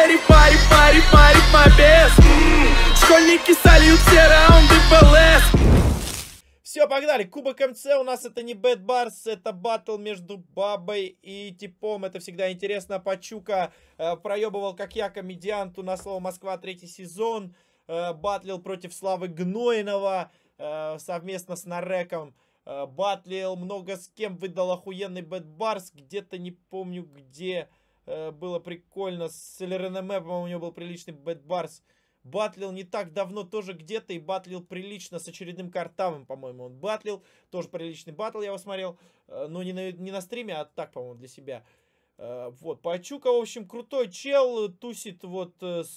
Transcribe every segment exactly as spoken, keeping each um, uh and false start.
Эри, пари, пари, пари, побес. Школьники сольют все раунды в ЛС. Все, погнали. Кубок МЦ у нас это не Bad Bars, это батл между Бабой и Типом. Это всегда интересно. Пачука э, проебывал, как я, комедианту на слово Москва третий сезон. Э, батлил против Славы Гнойного э, совместно с Нареком. Э, батлил много с кем, выдал охуенный Bad Bars. Где-то не помню где. Э, было прикольно. С ЛРНМ, по-моему, у него был приличный Bad Bars. Батлил не так давно тоже где-то и батлил прилично с очередным Картавым, по-моему, он батлил. Тоже приличный батл, я его смотрел. Но не на, не на стриме, а так, по-моему, для себя. Вот, Пачука, в общем, крутой чел. Тусит вот с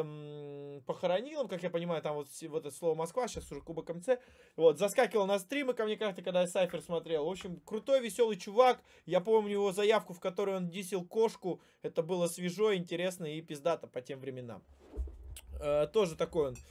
м, Похоронилом, как я понимаю, там вот, вот это слово Москва, сейчас уже Кубок МЦ. Вот, заскакивал на стримы ко мне как-то, когда я Сайфер смотрел. В общем, крутой, веселый чувак. Я помню его заявку, в которой он дисил кошку. Это было свежо, интересно и пиздато по тем временам. Uh, тоже такой он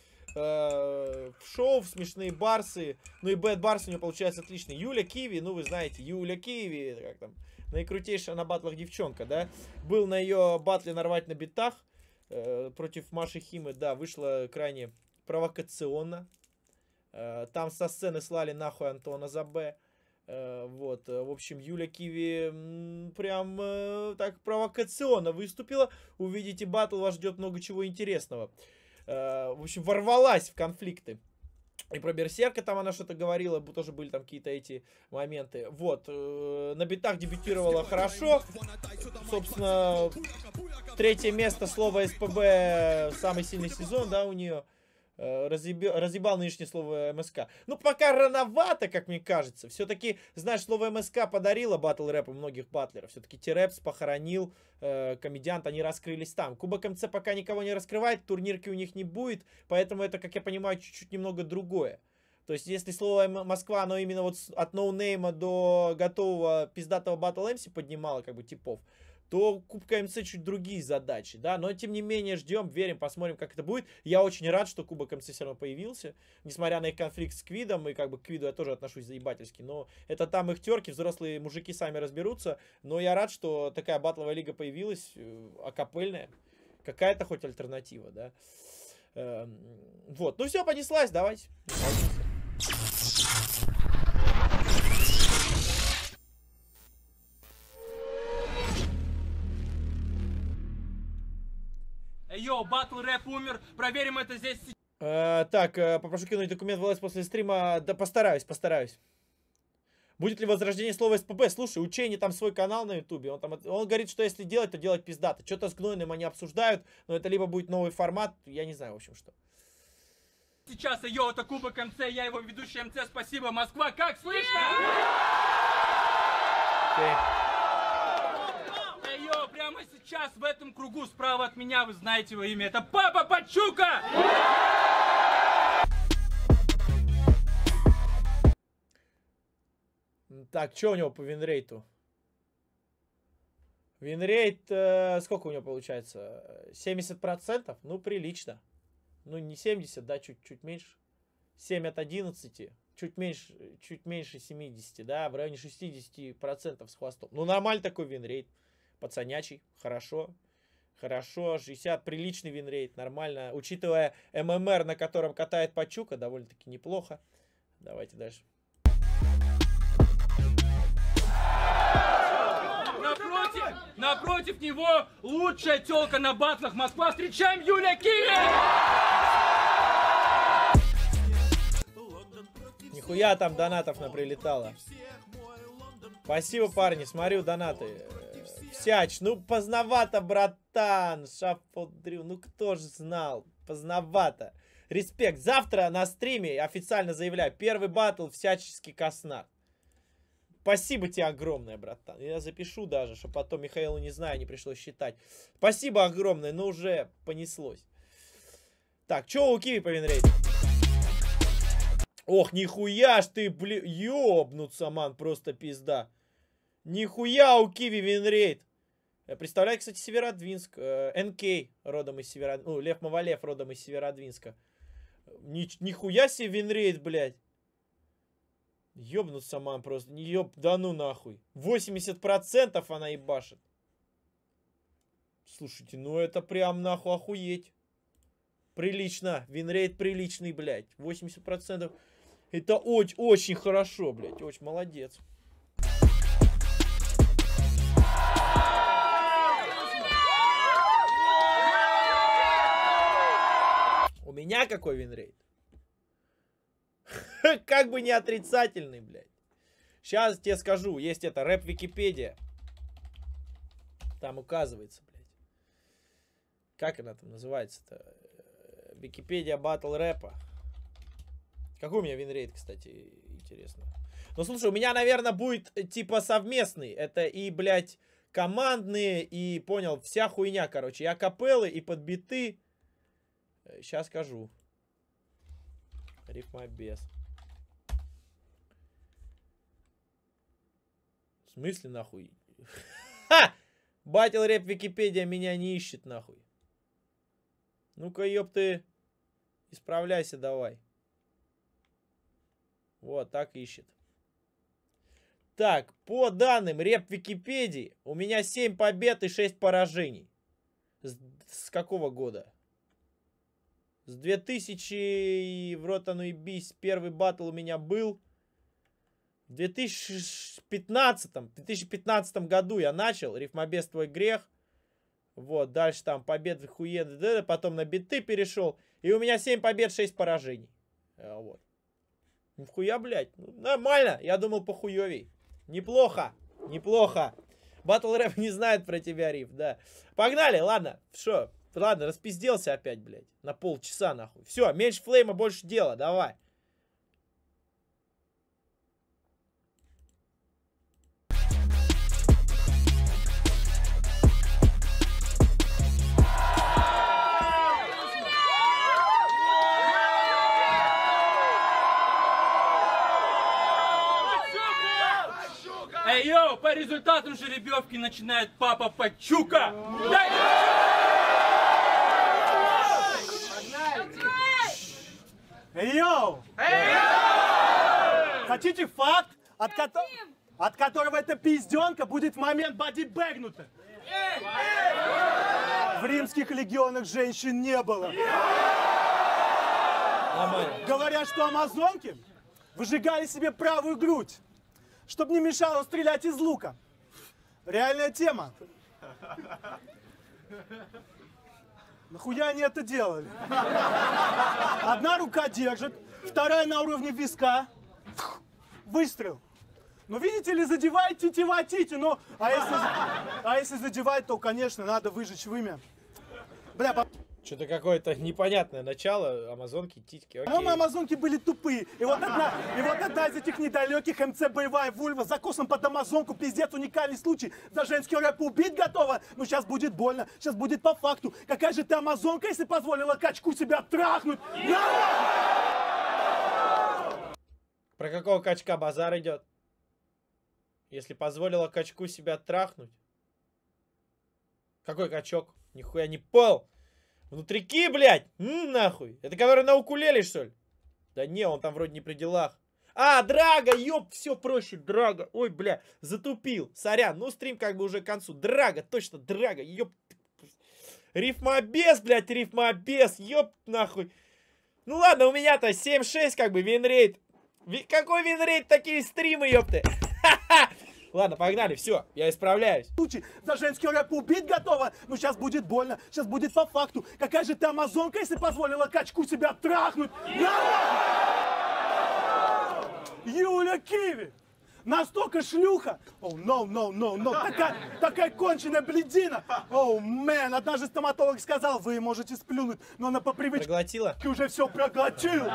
uh, в шоу, в смешные барсы. Ну и Бэд Барс у него получается отличный. Юля Киви, ну вы знаете, Юля Киви, как там, наикрутейшая на батлах девчонка, да. Был на ее батле «Нарвать на битах» uh, против Маши Химы, да, вышло крайне провокационно. Uh, там со сцены слали нахуй Антона Забе. Uh, вот, в общем, Юля Киви м, прям uh, так провокационно выступила. Увидите батл, вас ждет много чего интересного. Uh, в общем, ворвалась в конфликты. И про Берсерка там она что-то говорила, тоже были там какие-то эти моменты. Вот, uh, на битах дебютировала хорошо. Собственно, третье место, слово СПБ, самый сильный сезон, да, у нее. Разъебал, разъебал нынешнее слово МСК. Ну, пока рановато, как мне кажется. Все-таки, знаешь, слово МСК подарило батл рэпу многих батлеров. Все-таки T-Raps Похоронил, э, комедиант, они раскрылись там. Кубок МЦ пока никого не раскрывает, турнирки у них не будет. Поэтому это, как я понимаю, чуть-чуть немного другое. То есть, если слово Москва, оно именно вот от ноунейма до готового пиздатого батл МС поднимало, как бы, типов, то Кубка МЦ чуть другие задачи, да, но тем не менее ждем, верим, посмотрим, как это будет. Я очень рад, что Кубок МЦ все равно появился, несмотря на их конфликт с Квидом, и как бы к Квиду я тоже отношусь заебательски, но это там их терки, взрослые мужики сами разберутся, но я рад, что такая батловая лига появилась, акапельная, какая-то хоть альтернатива, да. Эм, вот, ну все, понеслась, давайте. Йоу, батл рэп умер, проверим это здесь. Э, так, э, попрошу кинуть документ в ЛС после стрима. Да постараюсь, постараюсь. Будет ли возрождение слова СПБ? Слушай, у Чейни там свой канал на ютубе. Он, там, он говорит, что если делать, то делать пиздато. Что-то с Гнойным они обсуждают, но это либо будет новый формат, я не знаю, в общем, что. Сейчас, йоу, это Кубок МЦ, я его ведущий МЦ, спасибо, Москва, как слышно? Okay. Йоу, прямо сейчас в этом кругу справа от меня, вы знаете его имя, это Папа Пачука! Так, что у него по винрейту? Винрейт, э, сколько у него получается? семьдесят процентов? Ну, прилично. Ну, не семьдесят, да, чуть-чуть меньше. семь от одиннадцати. Чуть меньше, чуть меньше семидесяти, да, в районе шестидесяти процентов с хвостом. Ну, нормальный такой винрейт. Пацанячий, хорошо. Хорошо, шестьдесят, приличный винрейт, нормально. Учитывая ММР, на котором катает Пачука, довольно-таки неплохо. Давайте дальше. Напротив, напротив него лучшая тёлка на батлах Москва. Встречаем Юля Киви! Нихуя там донатов наприлетало. Спасибо, парни, смотрю донаты. Всяч, ну поздновато, братан. Шаффлдрю, ну кто же знал? Поздновато. Респект. Завтра на стриме официально заявляю. Первый батл всяческий Коснар. Спасибо тебе огромное, братан. Я запишу даже, чтобы потом Михаилу, не знаю, не пришлось считать. Спасибо огромное, но уже понеслось. Так, что у Киви по винрейту? Ох, нихуя ж ты, блин, ёбнуться, ман, просто пизда. Нихуя у Киви винрейт. Представляю, кстати, Северодвинск. эн кей родом из Северодвинска. Ну, Лев Мавалев родом из Северодвинска. Ни, нихуя себе винрейт, блядь. Ёбнуться, ман, просто. Не ёб, да ну нахуй. восемьдесят процентов она ебашит. Слушайте, ну это прям нахуй охуеть. Прилично. Винрейт приличный, блядь. восемьдесят процентов. Это очень, очень хорошо, блядь. Очень молодец. У меня какой винрейт? Как бы не отрицательный, блядь. Сейчас тебе скажу. Есть это рэп Википедия. Там указывается, блядь. Как она там называется-то? Википедия батл рэпа. Какой у меня винрейт, кстати, интересно. Ну, слушай, у меня, наверное, будет типа совместный. Это и, блядь, командные, и, понял, вся хуйня, короче. И акапеллы, и подбиты. Сейчас скажу. Рифмобес. В смысле, нахуй? Ха! Батл рэп Википедия меня не ищет, нахуй. Ну-ка, ёпты. Исправляйся давай. Вот, так ищет. Так, по данным рэп Википедии, у меня семь побед и шесть поражений. С, с какого года? С две тысячи... В рот оно и бись. Первый батл у меня был. В две тысячи пятнадцатом. В две тысячи пятнадцатом году я начал. Рифмобес твой грех. Вот, дальше там победы хуеды. Потом на биты перешел. И у меня семь побед, шесть поражений. Вот. Нихуя, блядь. Ну, нормально. Я думал похуевей. Неплохо. Неплохо. Батл рэп не знает про тебя, Риф, да. Погнали, ладно. Что? Ладно, распизделся опять, блядь. На полчаса, нахуй. Все, меньше флейма, больше дела. Давай. Эй, йоу, по результатам жеребьевки начинает папа Пачука. Эй, йоу! Хотите факт, от, ко от которого эта пизденка будет в момент бодибэгнута? В римских легионах женщин не было. Говорят, что амазонки выжигали себе правую грудь, чтобы не мешало стрелять из лука. Реальная тема. Нахуя они это делали? Одна рука держит, вторая на уровне виска. Выстрел. Ну, видите ли, задевает тетива тити, ну, а если, а если задевать, то, конечно, надо выжечь вымя. Бля, по... Что-то какое-то непонятное начало. Амазонки, титьки, окей. По-моему, амазонки были тупые. И вот одна, и вот одна из этих недалеких эм цэ боевая вульва с закосом под амазонку. Пиздец, уникальный случай. За женский рэп убить готова. Ну, сейчас будет больно. Сейчас будет по факту. Какая же ты амазонка, если позволила качку себя трахнуть? Про какого качка базар идет? Если позволила качку себя трахнуть? Какой качок? Нихуя не пол. Внутрики, блядь! М, нахуй! Это который на укулеле, что ли? Да не, он там вроде не при делах. А, Драга, ёп, все проще, Драга. Ой, бля, затупил. Сорян, ну стрим как бы уже к концу. Драга, точно, Драга, ёп. Рифмобес, блядь, рифмобес, ёп, нахуй. Ну ладно, у меня-то семь шесть, как бы, винрейт. Ви какой винрейт, такие стримы, ёпты? Ха-ха! Ладно, погнали, все, я исправляюсь. За женский рэп убить готова? Ну, сейчас будет больно, сейчас будет по факту. Какая же ты амазонка, если позволила качку себя трахнуть? Юля Киви! Настолько шлюха! Оу, no, no, no, no. Такая, такая конченая блядина! Оу, мэн, однажды стоматолог сказал, вы можете сплюнуть, но она по привычке Проглотила? уже все проглотил.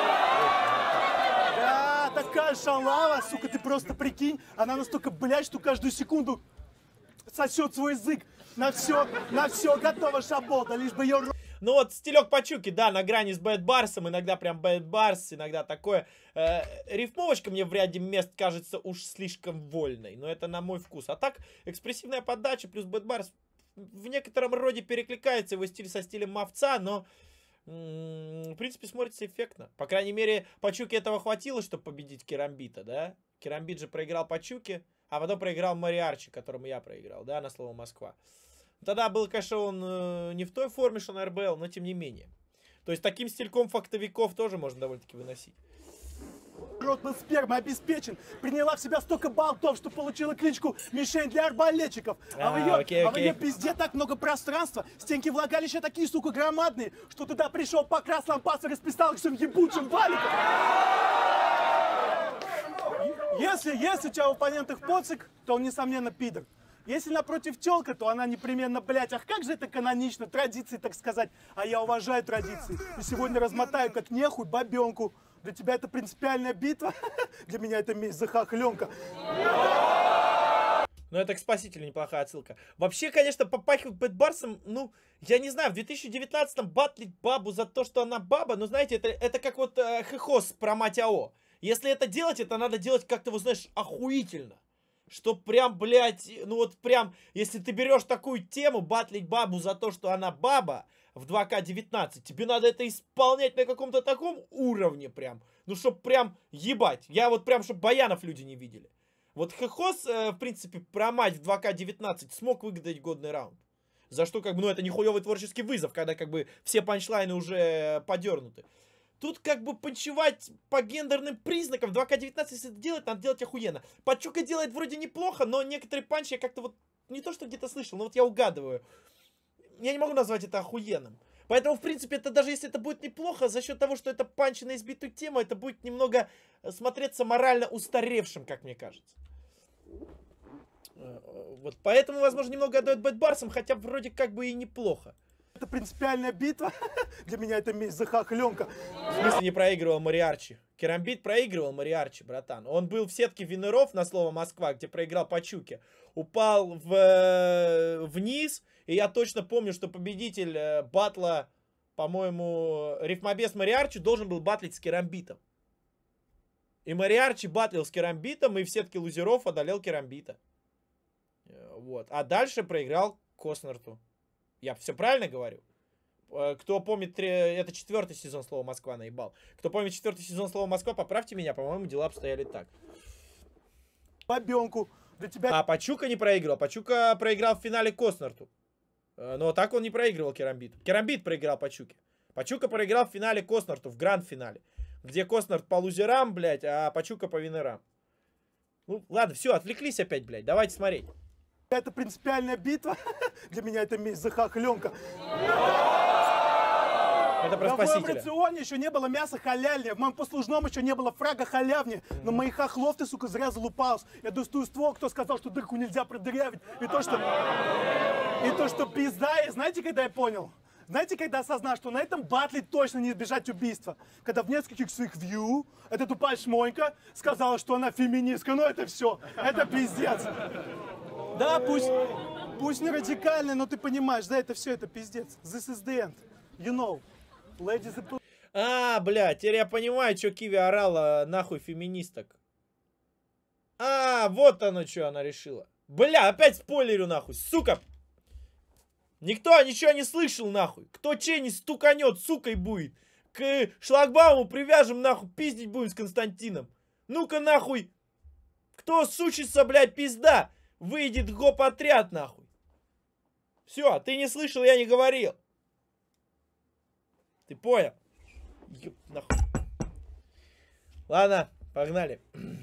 Да, такая шалава, сука, ты просто прикинь, она настолько, блядь, что каждую секунду сосет свой язык. На все, на все готова шаболда, лишь бы ее... Ну вот стилек Пачуки, да, на грани с Бэд Барсом, иногда прям Бэд Барс, иногда такое. Э, рифмовочка мне в ряде мест кажется уж слишком вольной, но это на мой вкус. А так, экспрессивная подача плюс Бэд Барс в некотором роде перекликается его стиль со стилем Мовца, но... в принципе, смотрится эффектно. По крайней мере, Пачуке этого хватило, чтобы победить Керамбита, да? Керамбит же проиграл Пачуке, а потом проиграл Мариарчи, которому я проиграл, да, на слово Москва. Тогда был, конечно, он э, не в той форме, что на эр бэ эл, но тем не менее. То есть таким стильком фактовиков тоже можно довольно-таки выносить. Рот был спермой обеспечен, приняла в себя столько болтов, что получила кличку «Мишень для арбалетчиков». А, а, в, ее, окей, окей. а в ее пизде так много пространства, стенки влагалища такие, сука, громадные, что туда пришел покрас лампас и расписал их всем ебучим валиком. Если, если у тебя в оппонентах поцик, то он, несомненно, пидор. Если напротив тёлка, то она непременно, блядь, ах, как же это канонично, традиции, так сказать. А я уважаю традиции. И сегодня размотаю как нехуй бабёнку. Для тебя это принципиальная битва, для меня это месть за хохлёнка. Ну, это к Спасителю неплохая отсылка. Вообще, конечно, попахивает Бэд Барсом, ну, я не знаю, в две тысячи девятнадцатом батлить бабу за то, что она баба, ну, знаете, это, это как вот э, хехос про мать АО. Если это делать, это надо делать как-то, вы знаешь, охуительно. Что прям, блядь, ну вот прям, если ты берешь такую тему, батлить бабу за то, что она баба в два ка девятнадцать, тебе надо это исполнять на каком-то таком уровне прям. Ну, чтоб прям ебать. Я вот прям, чтоб баянов люди не видели. Вот хехос, э, в принципе, про мать в два ка девятнадцать смог выгадать годный раунд. За что, как бы, ну, это не хуёвый творческий вызов, когда, как бы, все панчлайны уже подернуты. Тут как бы почивать по гендерным признакам. два ка девятнадцать, если это делать, надо делать охуенно. Пачука делает вроде неплохо, но некоторые панчи я как-то вот... Не то, что где-то слышал, но вот я угадываю. Я не могу назвать это охуенным. Поэтому, в принципе, это даже если это будет неплохо, за счет того, что это панчи на избитую тему, это будет немного смотреться морально устаревшим, как мне кажется. Вот поэтому, возможно, немного отдает Бэд Барсом, хотя вроде как бы и неплохо. Это принципиальная битва. Для меня это месть за хохлёнка. В смысле не проигрывал Мориарчи? Керамбит проигрывал Мориарчи, братан. Он был в сетке винеров на слово Москва, где проиграл Пачуке. Упал в, вниз. И я точно помню, что победитель батла, по-моему, Рифмобес Мориарчи должен был батлить с Керамбитом. И Мориарчи батлил с Керамбитом, и в сетке лузеров одолел Керамбита. Вот. А дальше проиграл Коснарту. Я все правильно говорю? Кто помнит, это четвертый сезон слова Москва наебал. Кто помнит четвертый сезон слова Москва, поправьте меня, по-моему, дела обстояли так. Бабенку. Для тебя... А Пачука не проиграл. Пачука проиграл в финале Коснарту. Но так он не проигрывал Керамбиту. Керамбит проиграл Пачуке. Пачука проиграл в финале Коснарту, в гранд-финале. Где Коснарт по лузерам, блядь, а Пачука по винерам. Ну, ладно, все, отвлеклись опять, блядь. Давайте смотреть. Это принципиальная битва. Для меня это месть за хохлёнка. Это про да, Спасителя. В моем рационе еще не было мяса халяльнее, в моем послужном еще не было фрага халявнее. Но моих хохлов ты, сука, зря залупался. Я достаю ствол, кто сказал, что дырку нельзя продырявить. И то, что... И то, что пизда. И знаете, когда я понял? Знаете, когда осознал, что на этом батле точно не избежать убийства? Когда в нескольких своих вью эта тупая шмонька сказала, что она феминистка. Ну это все. Это пиздец. Да, пусть, пусть не радикально, но ты понимаешь, да, это все, это пиздец. This is the end. You know. Ladies and... А, бля, теперь я понимаю, что Киви орала нахуй феминисток. А, вот оно, что она решила. Бля, опять спойлерю нахуй, сука. Никто ничего не слышал нахуй. Кто чей не стуканет, сукой будет. К шлагбауму привяжем нахуй, пиздить будем с Константином. Ну-ка нахуй. Кто сучится, блядь, пизда. Выйдет гоп-отряд, нахуй. Все, ты не слышал, я не говорил. Ты понял? Ёп, нахуй. Ладно, погнали.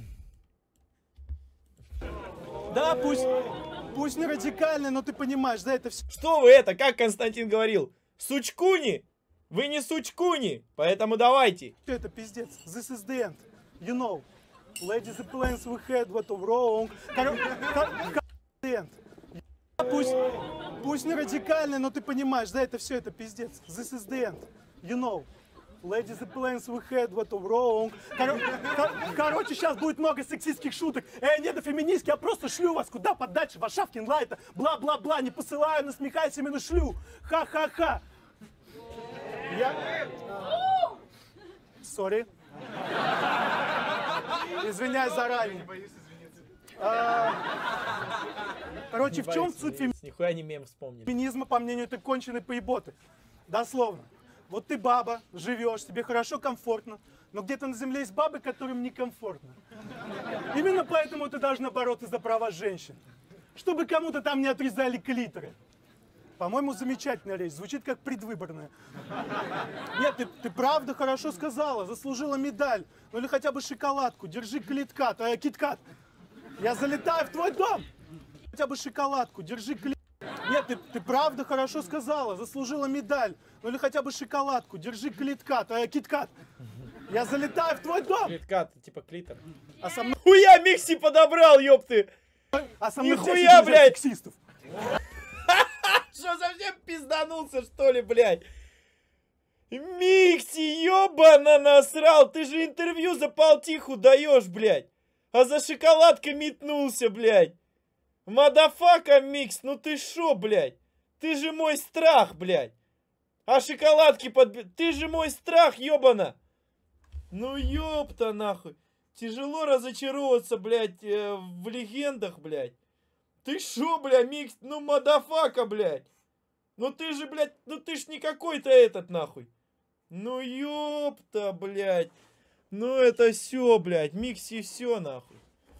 Да, пусть, пусть не радикально, но ты понимаешь, да, это все. Что вы это, как Константин говорил? Сучкуни? Вы не сучкуни, поэтому давайте. Это пиздец. This is the end. You know. Ladies and plans we had what wrong. Пусть, пусть не радикально, но ты понимаешь, да, это все, это пиздец. This is the end. You know. Ladies and plans we had what wrong. Кор кор короче, сейчас будет много сексистских шуток. Эй, не до феминистки, я просто шлю вас куда подальше, в Варшавкин лайта. Бла-бла-бла, не посылаю, насмехаюсь, именно шлю. Ха-ха-ха. Я... Сори. Извиняюсь заранее. А, короче, в чем суть феминизма? Нихуя не мем вспомнили. Феминизма, по мнению этой конченой поеботы. Дословно. Вот ты баба, живешь, тебе хорошо, комфортно, но где-то на земле есть бабы, которым некомфортно. Именно поэтому ты должна бороться за права женщин. Чтобы кому-то там не отрезали клиторы. По-моему, замечательная речь. Звучит как предвыборная. Нет, ты, ты правда хорошо сказала. Заслужила медаль. Ну или хотя бы шоколадку. Держи клиткат, а, киткат. Я залетаю в твой дом. Хотя бы шоколадку. Держи клиткат. Нет, ты, ты правда хорошо сказала. Заслужила медаль. Ну или хотя бы шоколадку. Держи клиткат, а, киткат. Я залетаю в твой дом. Клиткат, типа клитор. А со мной... Хуя Микси подобрал, ёпты! А со мной Нихуя, блядь! Сексистов. Что, совсем пизданулся, что ли, блядь? Микси, ёбана насрал! Ты же интервью за полтиху даешь, блядь! А за шоколадкой метнулся, блядь! Мадафака, Микс, ну ты шо, блядь? Ты же мой страх, блядь! А шоколадки под... Ты же мой страх, ёбана! Ну ёпта, нахуй! Тяжело разочароваться, блядь, э, в легендах, блядь! Ты шо, бля, Микс? Ну, мадафака, блядь. Ну ты же, блядь, ну ты ж не какой-то этот, нахуй. Ну, ёпта, блядь. Ну это все, блядь. Микси все, нахуй.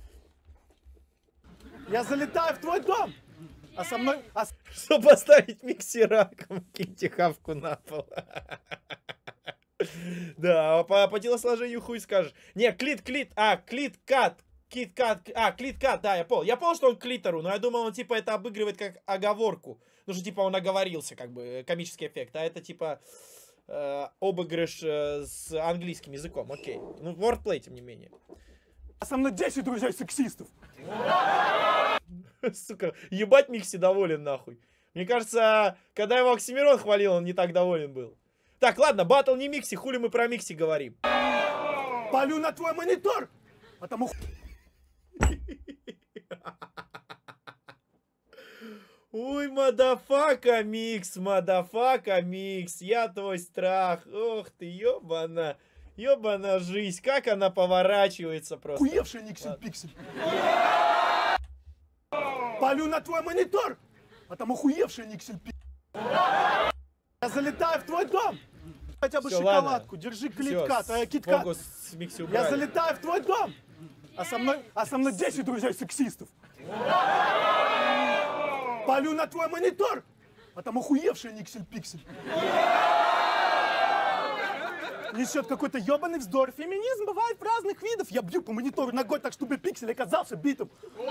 Я залетаю в твой дом. А со мной... А... Чтобы поставить Микси раком, киньте хавку на пол. Да, по, по телосложению хуй скажешь. Не, клит, клит, а, клит-кат. Кит-кат, а, клит-кат, да, я понял. Я понял, что он к клитору, но я думал, он типа это обыгрывает как оговорку. Ну что типа он оговорился, как бы, комический эффект. А это типа э, обыгрыш э, с английским языком, окей. Ну, wordplay, тем не менее. А со мной десять друзей-сексистов. Сука, ебать Микси доволен, нахуй. Мне кажется, когда его Оксимирон хвалил, он не так доволен был. Так, ладно, батл не Микси, хули мы про Микси говорим. Палю на твой монитор, потому... Ой, мадафака, Микс, мадафака, Микс, я твой страх. Ох ты, ёбана, ёбана жизнь, как она поворачивается просто. Хуевший Никсель-Пиксель. Палю на твой монитор, потому хуевший Никсель-Пиксель. Я залетаю в твой дом. Хотя бы Всё, шоколадку, ладно. держи Всё, клиткат, а, киткат. фокус с Микси Я убрали. залетаю в твой дом. А со мной, а со мной десять друзей-сексистов. Палю на твой монитор, потому хуевший Никсель-Пиксель. Несет какой-то ебаный вздор. Феминизм бывает разных видов. Я бью по монитору ногой так, чтобы пиксель оказался битым.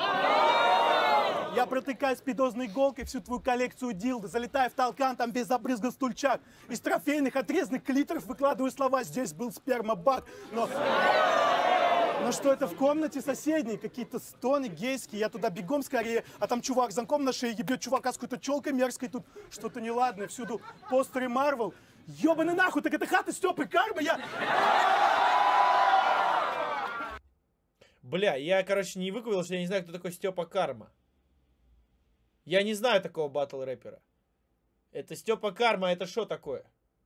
Я протыкаю спидозной иголкой всю твою коллекцию дилда, залетаю в толкан, там весь забрызган стульчак. Из трофейных отрезанных клиторов выкладываю слова «Здесь был спермобак». Но... Но что это в комнате соседней? Какие-то стоны гейские. Я туда бегом скорее, а там чувак с замком на шее ебет чувака с какой-то челкой мерзкой. Тут что-то неладное. Всюду постеры Марвел. Ёбаный нахуй, так это хата Стёпы Кармы, я... Бля, я, короче, не выговорил, что я не знаю, кто такой Степа Карма. Я не знаю такого батл-рэпера. Это Степа Карма, это что такое?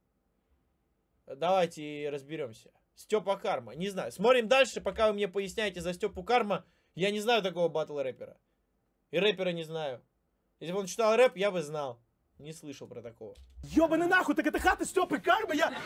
Давайте разберемся. Степа Карма, не знаю. Смотрим дальше, пока вы мне поясняете за Степу Карма. Я не знаю такого батл-рэпера. И рэпера не знаю. Если бы он читал рэп, я бы знал. Не слышал про такого. Ёбаный нахуй, так это хата Стёпы Кармы, я...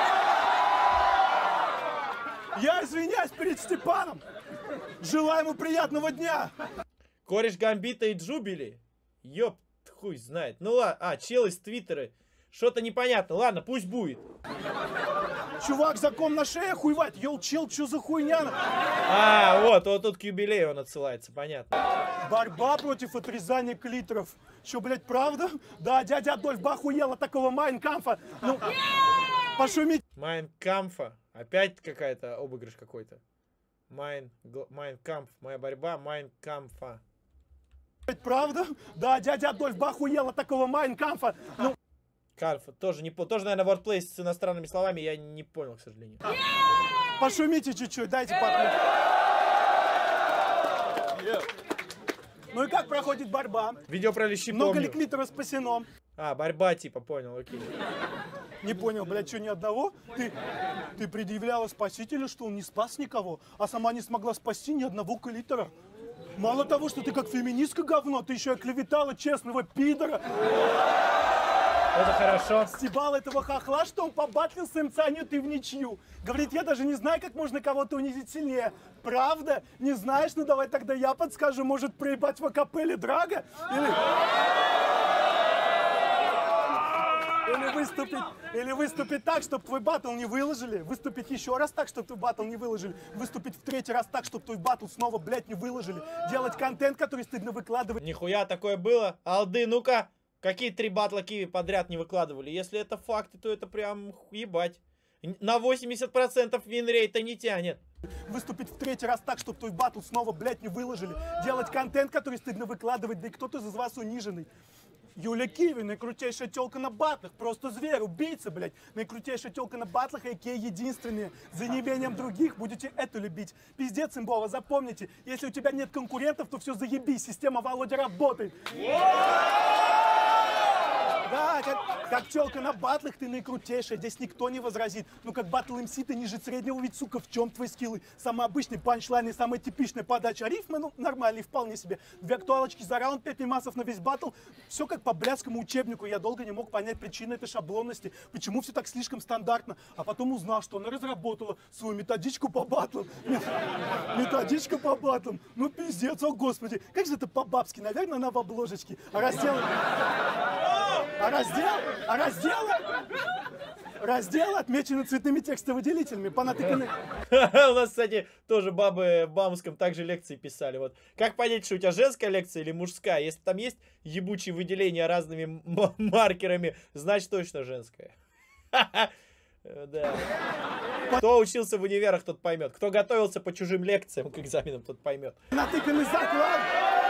Я извиняюсь перед Степаном. Желаю ему приятного дня. Кореш Гамбита и Джубили? Ёп, хуй знает. Ну ладно, а, чел из Твиттера. Что-то непонятно. Ладно, пусть будет. Чувак, закон на шее хуевать. Йоу, чел, чё за хуйня? А, вот, вот тут к юбилею он отсылается, понятно. Борьба против отрезания клиторов. Чё, блядь, правда? Да, дядя Адольф бы охуел от такого Майнкамфа. Ну, пошумить. Майнкамфа. Опять какая-то обыгрыш какой-то. Майн, Майнкамф. Моя борьба Майнкамфа. Правда? Да, дядя Адольф бы охуел от такого Майнкамфа. Ну, Камфа. Тоже, не, тоже, наверное, wordplay с иностранными словами. Я не понял, к сожалению. пошумите чуть-чуть, дайте пахнуть. Ну и как проходит борьба? Видео про лещи Много помню. ли клитора спасено? А, борьба типа, понял, окей. Не понял, блядь, что ни одного? Ты, ты предъявляла спасителю, что он не спас никого, а сама не смогла спасти ни одного клитора. Мало того, что ты как феминистка говно, ты еще и оклеветала честного пидора. Это хорошо. Стебал этого хохла, что он побатлил с МЦ Анют и в ничью. Говорит, я даже не знаю, как можно кого-то унизить сильнее. Правда? Не знаешь? Ну давай тогда я подскажу. Может, проебать в АКП или Драга? Или... Или выступить, или выступить так, чтобы твой баттл не выложили. Выступить еще раз так, чтобы твой баттл не выложили. Выступить в третий раз так, чтобы твой баттл снова, блядь, не выложили. Делать контент, который стыдно выкладывать. Нихуя такое было. Алды, ну-ка, какие три батла Киви подряд не выкладывали? Если это факты, то это прям ебать. На восемьдесят процентов винрейта не тянет. Выступить в третий раз так, чтобы твой баттл снова, блядь, не выложили. Делать контент, который стыдно выкладывать, да и кто-то из вас униженный. Юля Киви, наикрутейшая телка на батлах, просто зверь, убийца, блядь. Наикрутейшая телка на батлах, а.к.а. единственные. За неимением других будете эту любить. Пиздец, имбова, запомните, если у тебя нет конкурентов, то все заебись, система Володя работает. Да, как, как телка на батлах, ты наикрутейшая, здесь никто не возразит. Ну как батл эм си ты ниже среднего, ведь, сука, в чем твои скиллы? Самый обычный панчлайн и самая типичная подача рифмы, ну нормальный, вполне себе. Две актуалочки за раунд, пять мемасов на весь батл. Все как по блядскому учебнику. Я долго не мог понять причины этой шаблонности, почему все так слишком стандартно. А потом узнал, что она разработала свою методичку по батлам. Методичка по батлам. Ну пиздец, о господи. Как же это по-бабски? Наверное, она в обложечке. А раздел... А раздел, а раздел, раздел отмечены цветными текстовыделителями, понатыканы. У нас, кстати, тоже бабы в Баумском также лекции писали. Вот как понять, что у тебя женская лекция или мужская? Если там есть ебучие выделения разными маркерами, значит точно женская. Да. Кто учился в универах, тот поймет. Кто готовился по чужим лекциям к экзаменам, тот поймет. Натыканный заклад.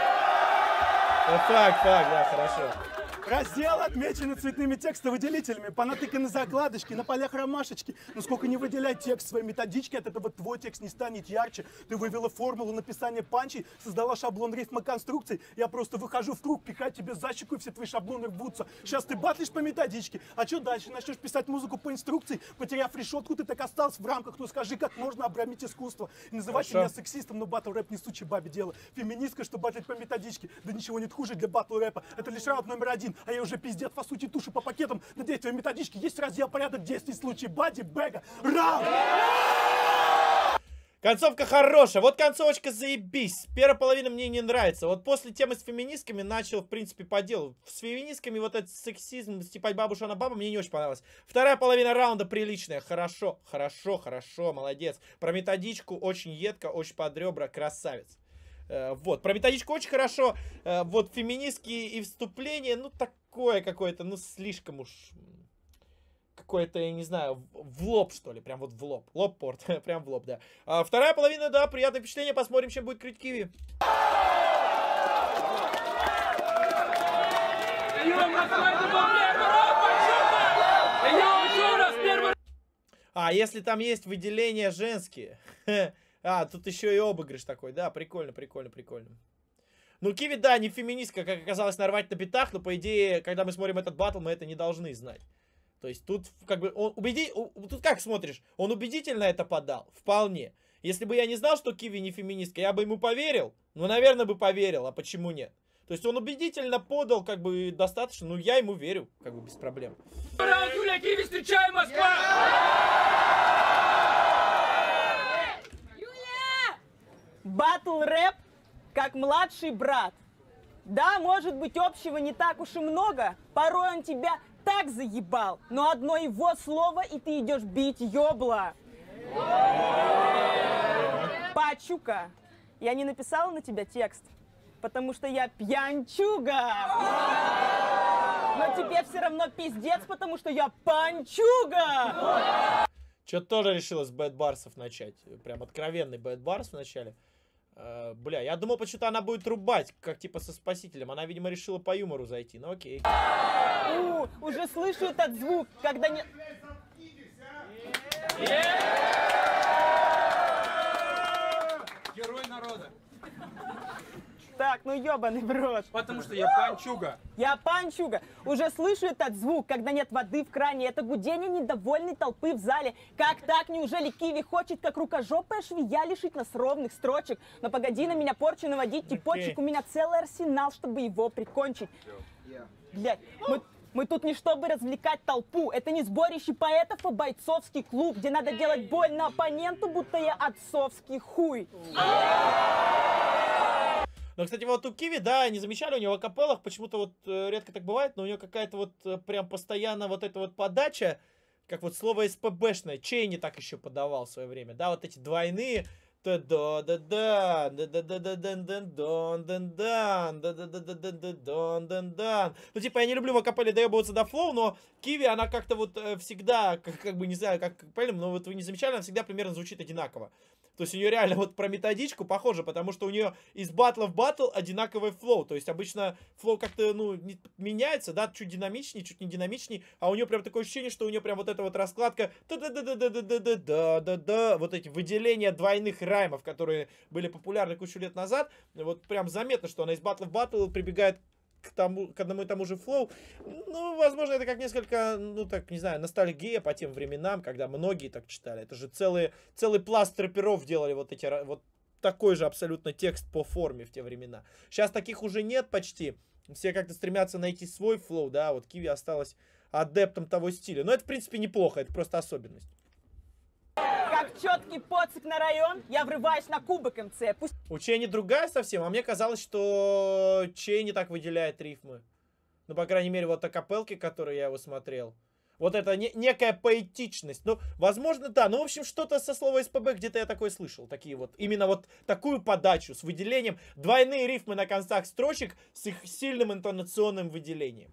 Факт, факт, да, хорошо. Раздел отмечены цветными текстовыделителями, понатыканы закладочки, на полях ромашечки. Но сколько не выделяй текст своей методички, от этого твой текст не станет ярче. Ты вывела формулу написания панчей, создала шаблон рифмоконструкций. Я просто выхожу в круг, пихаю тебе за щеку, и все твои шаблоны рвутся. Сейчас ты батлишь по методичке, а что дальше? Начнешь писать музыку по инструкции, потеряв решетку, ты так остался в рамках. Ну скажи, как можно обрамить искусство? И называйте меня сексистом, но батл рэп не сучий бабе дело. Феминистка, что батлить по методичке, да ничего нет хуже для батл рэпа. Это лишь раунд номер один. А я уже пиздец, по сути, тушу по пакетам на действия методички. Есть раздел порядок действий в случае бади, бэга, раунд! Концовка хорошая. Вот концовочка заебись. Первая половина мне не нравится. Вот после темы с феминистками начал, в принципе, по делу. С феминистками вот этот сексизм, типа бабуша на баба, мне не очень понравилось. Вторая половина раунда приличная. Хорошо, хорошо, хорошо, молодец. Про методичку очень едко, очень под ребра, красавец. Вот, про методичку очень хорошо. Вот, феминистские и вступления, ну, такое какое-то, ну, слишком уж... Какое-то, я не знаю, в лоб, что ли, прям вот в лоб. Лоб-порт, прям в лоб, да. А вторая половина, да, приятное впечатление, посмотрим, чем будет крыть Киви. А, если там есть выделения женские... А, тут еще и обыгрыш такой, да, прикольно, прикольно, прикольно. Ну, Киви, да, не феминистка, как оказалось, нарвать на битах, но, по идее, когда мы смотрим этот батл, мы это не должны знать. То есть тут, как бы, он убеди... Тут как смотришь? Он убедительно это подал? Вполне. Если бы я не знал, что Киви не феминистка, я бы ему поверил? Ну, наверное, бы поверил, а почему нет? То есть он убедительно подал, как бы, достаточно, ну, я ему верю, как бы, без проблем. Раунд Юля Киви, встречаем Москва! Батл рэп как младший брат. Да, может быть, общего не так уж и много. Порой он тебя так заебал, но одно его слово, и ты идешь бить ёбла. Пачука, я не написала на тебя текст, потому что я пьянчуга. Но тебе все равно пиздец, потому что я панчуга. Что-то тоже решила с Бэд Барсов начать. Прям откровенный Бэд Барс в начале. Uh, бля, я думал, почему-то она будет рубать, как типа со Спасителем. Она, видимо, решила по юмору зайти. Ну окей. У, уже слышу этот звук, когда не... Герой народа. Так, ну ёбаный в рот. Потому что я панчуга. Я панчуга. Уже слышу этот звук, когда нет воды в кране. Это гудение недовольной толпы в зале. Как так? Неужели Киви хочет, как рукожопая швея, лишить нас ровных строчек? Но погоди на меня порчу наводить, типочек. Okay. У меня целый арсенал, чтобы его прикончить. Блядь, мы... Мы тут не чтобы развлекать толпу. Это не сборище поэтов, а бойцовский клуб, где надо делать больно оппоненту, будто я отцовский хуй. Но, кстати, вот у Киви, да, не замечали, у него в акапеллах почему-то вот э, редко так бывает, но у него какая-то вот э, прям постоянно вот эта вот подача, как вот слово СПБшное, Чейни так еще подавал в свое время, да, вот эти двойные, да-да-да-да, да-да-да-да-да-да-да-да-да-да, да-да-да-да-да-да-да-да. Ну, типа, я не люблю в акапелле доебываться до флоу, но Киви, она как-то вот э, всегда, как, как бы, не знаю, как правильно, но вот вы не замечали, она всегда примерно звучит одинаково. То есть у нее реально вот про методичку похоже, потому что у нее из батла в батл одинаковый флоу. То есть обычно флоу как-то, ну, не, меняется, да, чуть динамичнее, чуть не динамичнее. А у нее прям такое ощущение, что у нее прям вот эта вот раскладка, да-да-да-да-да-да-да-да-да, вот эти выделения двойных раймов, которые были популярны кучу лет назад. Вот прям заметно, что она из батла в батл прибегает к тому, к одному и тому же флоу. Ну, возможно, это как несколько, ну, так, не знаю, ностальгия по тем временам, когда многие так читали. Это же целый, целый пласт рэперов делали вот эти, вот такой же абсолютно текст по форме в те времена. Сейчас таких уже нет почти. Все как-то стремятся найти свой флоу, да, вот Киви осталась адептом того стиля. Но это, в принципе, неплохо, это просто особенность. Как четкий поцик на район, я врываюсь на кубок МЦ. Пусть... У Чейни другая совсем, а мне казалось, что Чейни так выделяет рифмы. Ну, по крайней мере, вот акапелки, которые я его смотрел. Вот это не, некая поэтичность. Ну, возможно, да. Ну, в общем, что-то со слова СПБ где-то я такое слышал. Такие вот, именно вот такую подачу с выделением. Двойные рифмы на концах строчек с их сильным интонационным выделением.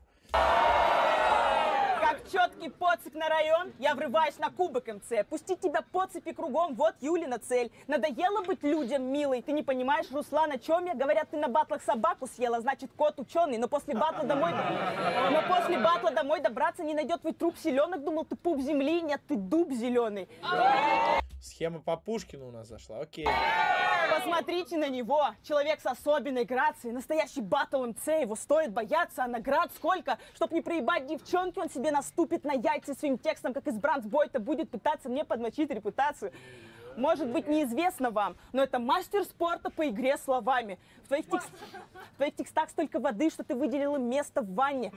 Как четкий поцик на район, я врываюсь на кубок МЦ. Пустить тебя по цепи кругом, вот Юлина цель. Надоело быть людям милой. Ты не понимаешь, Руслан, о чем я? Говорят, ты на батлах собаку съела, значит, кот ученый. Но после батла домой... Но после батла домой добраться не найдет твой труп селенок. Думал, ты пуп земли, нет, ты дуб зеленый. Схема по Пушкину у нас зашла, окей. Посмотрите на него, человек с особенной грацией, настоящий батл МЦ, его стоит бояться, а наград сколько, чтоб не проебать девчонки, он себе наступит на яйца своим текстом, как из Брандсбойта, будет пытаться мне подмочить репутацию. Может быть, неизвестно вам, но это мастер спорта по игре словами. В твоих, текст... в твоих текстах столько воды, что ты выделила место в ванне.